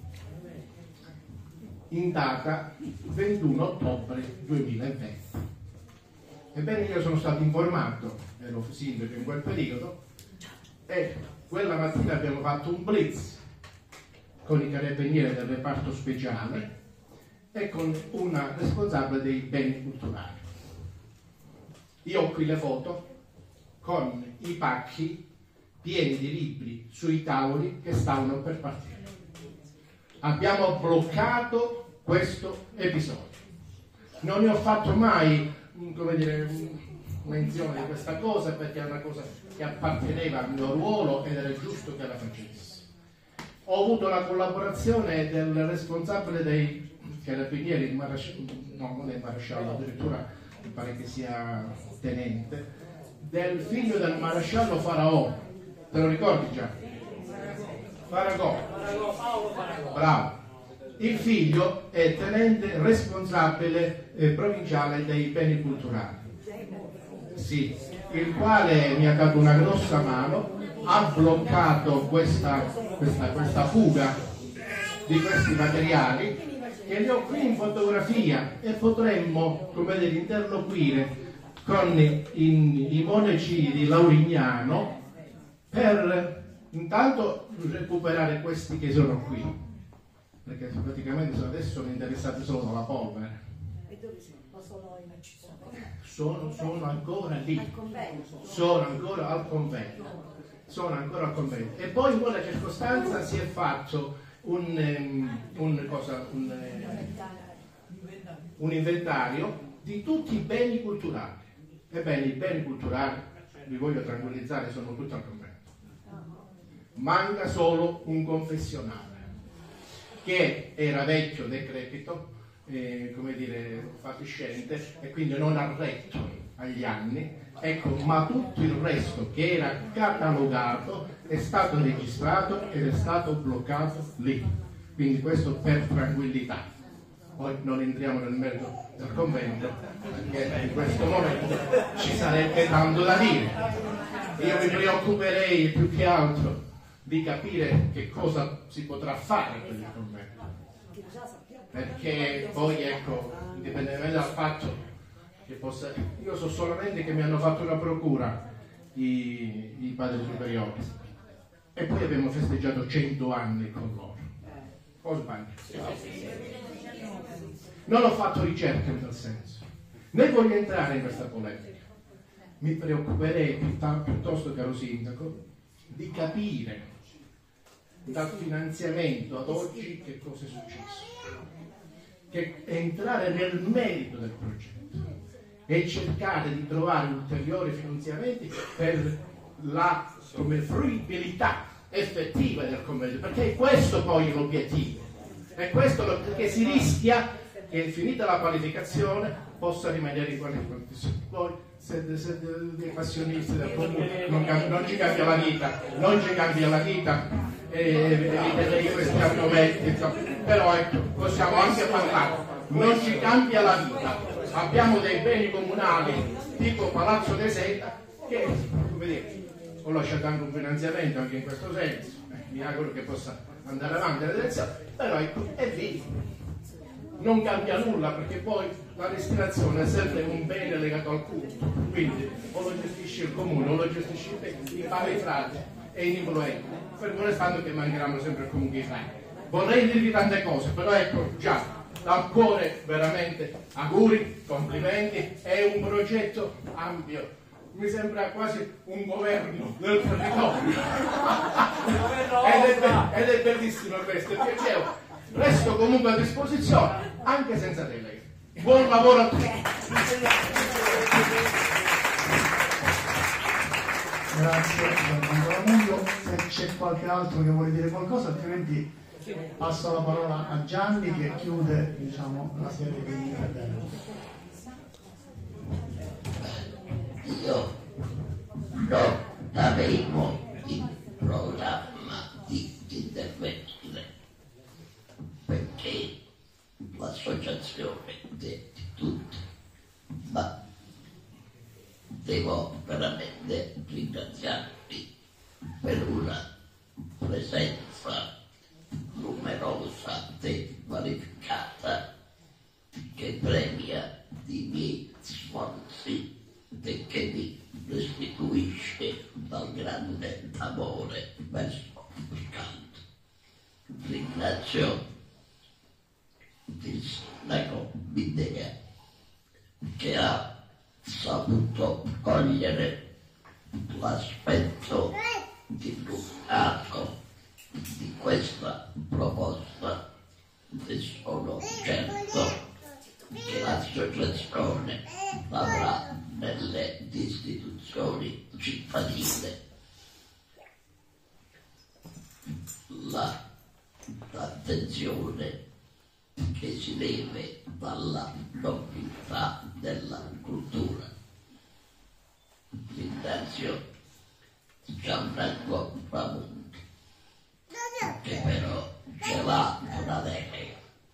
In data 21 ottobre 2020. Ebbene, io sono stato informato, ero sindaco in quel periodo, e quella mattina abbiamo fatto un blitz con i carabinieri del reparto speciale e con una responsabile dei beni culturali. Io ho qui le foto con i pacchi pieni di libri sui tavoli che stavano per partire. Abbiamo bloccato questo episodio. Non ne ho fatto mai, come dire, menzione di questa cosa perché è una cosa che apparteneva al mio ruolo ed era giusto che la facessi. Ho avuto la collaborazione del responsabile dei carabinieri, non è maresciallo, addirittura mi pare che sia tenente, del figlio del maresciallo Faraò. Te lo ricordi già? Faragò. Bravo. Il figlio è tenente responsabile provinciale dei beni culturali. Sì, il quale mi ha dato una grossa mano, ha bloccato questa fuga di questi materiali che li ho qui in fotografia e potremmo, come dire, interloquire con i monaci di Laurignano per intanto recuperare questi che sono qui, perché praticamente adesso sono interessati solo alla polvere. E dove sono? O sono in accesso? Sono ancora lì, sono ancora al convento, e poi in quella circostanza si è fatto un inventario di tutti i beni culturali. Ebbene, i beni culturali, vi voglio tranquillizzare, sono tutti al convento. Manca solo un confessionale che era vecchio, decrepito, come dire, fatiscente e quindi non ha retto agli anni, ecco, ma tutto il resto che era catalogato è stato registrato ed è stato bloccato lì. Quindi questo per tranquillità. Poi non entriamo nel merito del convento perché in questo momento ci sarebbe tanto da dire. Io mi preoccuperei più che altro di capire che cosa si potrà fare per il convento, perché poi, ecco, indipendentemente dal fatto che possa, io so solamente che mi hanno fatto una procura i padri superiori e poi abbiamo festeggiato 100 anni con loro. O sbaglio? Non ho fatto ricerche in tal senso, né voglio entrare in questa polemica. Mi preoccuperei piuttosto, caro sindaco, di capire dal finanziamento ad oggi che cosa è successo, che entrare nel merito del progetto e cercare di trovare ulteriori finanziamenti per la fruibilità effettiva del convento, perché è questo poi l'obiettivo, è questo che si rischia che finita la qualificazione possa rimanere in quelle condizioni. Poi se dei passionisti del comune non ci cambia la vita, eviterei questi argomenti, però ecco, possiamo anche parlare, non ci cambia la vita, abbiamo dei beni comunali tipo Palazzo de Seta che, come dire, ho lasciato anche un finanziamento anche in questo senso, mi auguro che possa andare avanti la direzione, però ecco, è lì. Non cambia nulla perché poi la destinazione è sempre un bene legato al culto, quindi o lo gestisce il comune o lo gestisce i vari frati e i influenti, fermo restando che mancheranno sempre comunque i frati. Vorrei dirvi tante cose, però ecco, già dal cuore veramente auguri, complimenti, è un progetto ampio, mi sembra quasi un governo del territorio ed è bellissimo questo, è piacevole. Resto comunque a disposizione, anche senza delega. Buon lavoro a tutti. Grazie, se c'è qualche altro che vuole dire qualcosa, altrimenti Passo la parola a Gianni che chiude, diciamo, la serie degli interventi. Io non avevo in programma di intervenire perché l'associazione è di tutti, ma devo veramente ringraziarvi per una presenza numerosa e qualificata che premia i miei sforzi e che mi restituisce dal grande amore verso il canto. Ringrazio il sindaco Bidea che ha saputo cogliere l'aspetto illustrato di questa proposta e sono certo che l'associazione avrà nelle istituzioni cittadine l'attenzione che si deve alla nobiltà della cultura. Ringrazio Gianfranco Tramonti che però ce l'ha una delega,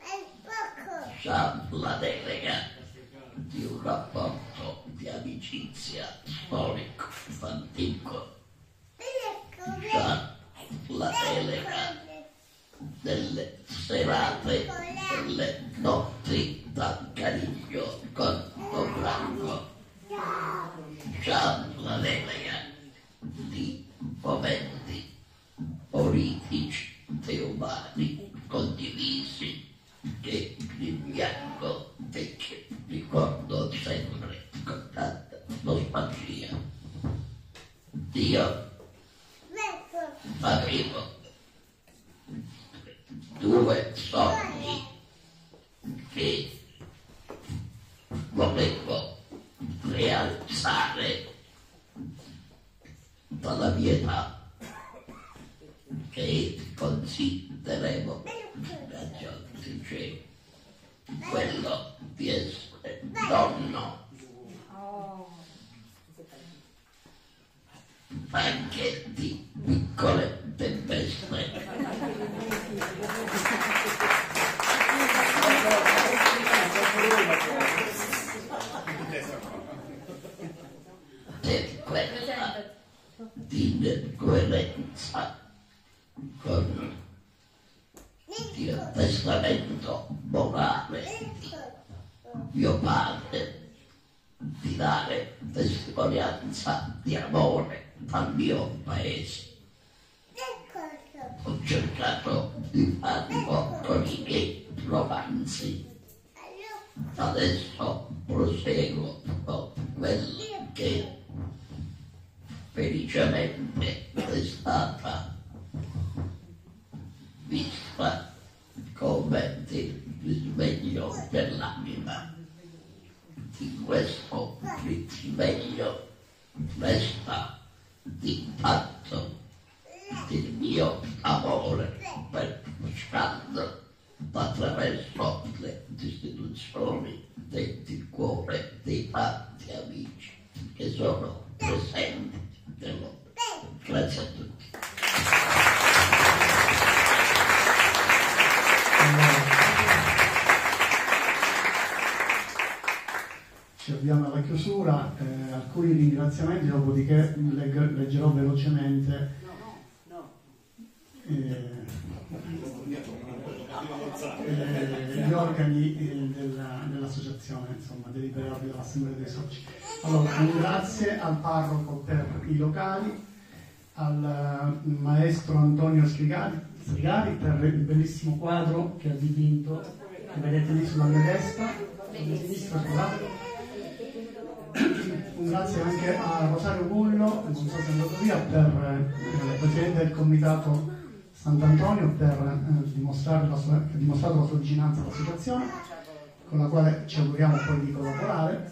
c'ha la delega di un rapporto di amicizia storico, antico, c'ha la delega delle serate, delle notti d'accaricchio con Don Branco, c'ha la delega di momenti politici e umani condivisi che rimpiango e che ricordo sempre con tanta nostalgia. Io avevo due sogni che volevo realizzare dalla mia età, che consideravo quello di essere nonno, anche di piccole tempeste. Per quella incoerenza con il testamento morale di mio padre di dare testimonianza di amore al mio paese. Ho cercato di farlo con i miei romanzi. Adesso proseguo con quello che felicemente è stata vista come il risveglio dell'anima. In questo risveglio resta l'impatto del mio amore per Scandalo attraverso le istituzioni del cuore dei tanti amici che sono presenti nel mondo. Grazie a tutti. Ci avviamo alla chiusura, alcuni ringraziamenti, dopodiché leggerò velocemente gli organi dell'associazione, insomma, deliberati dall'Assemblea dei Soci. Allora, un grazie al parroco per i locali, al maestro Antonio Strigari per il bellissimo quadro che ha dipinto, che vedete lì sulla mia destra, sulla sinistra, scusate. Un grazie anche a Rosario Bullo, non so se è andato via, per presidente del comitato Sant'Antonio, per dimostrato la sua vicinanza all'associazione, con la quale ci auguriamo poi di collaborare.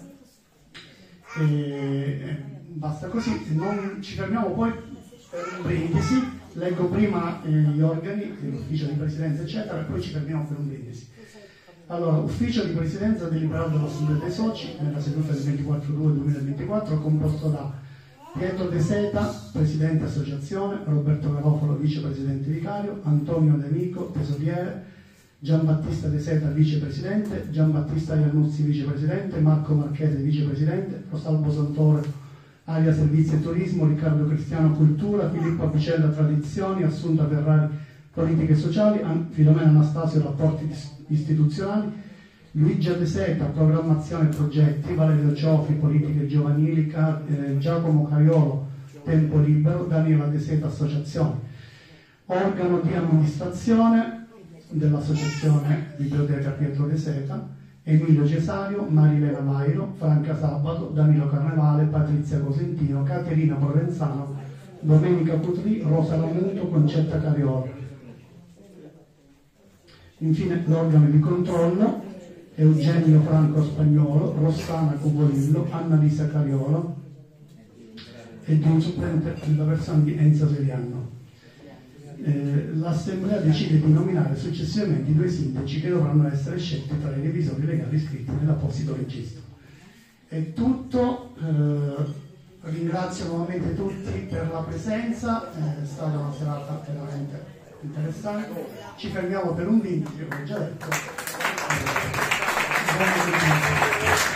E basta così, non ci fermiamo poi per un brindisi Leggo prima gli organi dell'ufficio di presidenza, eccetera, e poi ci fermiamo per un brindisi. Allora, ufficio di presidenza deliberato dall'Assemblea dei Soci nella seduta del 24/2/2024, composto da Pietro De Seta, presidente associazione, Roberto Garofalo, vicepresidente vicario, Antonio De Mico, tesoriere, Giambattista De Seta, vicepresidente, Giambattista Iannuzzi, vicepresidente, Marco Marchese, vicepresidente, Rosalbo Santoro, Aria Servizi e Turismo, Riccardo Cristiano, Cultura, Filippo Apicella, Tradizioni, Assunta Ferrari, Politiche Sociali, Filomena Anastasio, Rapporti Istituzionali, Luigia De Seta, Programmazione e Progetti, Valerio Ciofi, Politiche Giovanili, Giacomo Caiolo, Tempo Libero, Daniela De Seta, Associazioni. Organo di amministrazione dell'Associazione Biblioteca Pietro De Seta, Emilio Cesario, Marilena Mairo, Franca Sabato, Danilo Carnevale, Patrizia Cosentino, Caterina Provenzano, Domenica Cutri, Rosa Lamuto, Concetta Cariolo. Infine l'organo di controllo: Eugenio Franco Spagnolo, Rossana Cubolillo, Annalisa Cariolo e di un supplente della persona di Enzo Seriano. L'Assemblea decide di nominare successivamente i 2 sindaci che dovranno essere scelti tra i revisori legali iscritti nell'apposito registro. È tutto, ringrazio nuovamente tutti per la presenza, è stata una serata veramente interessante. Ci fermiamo per un brindisi, come ho già detto. Buona giornata.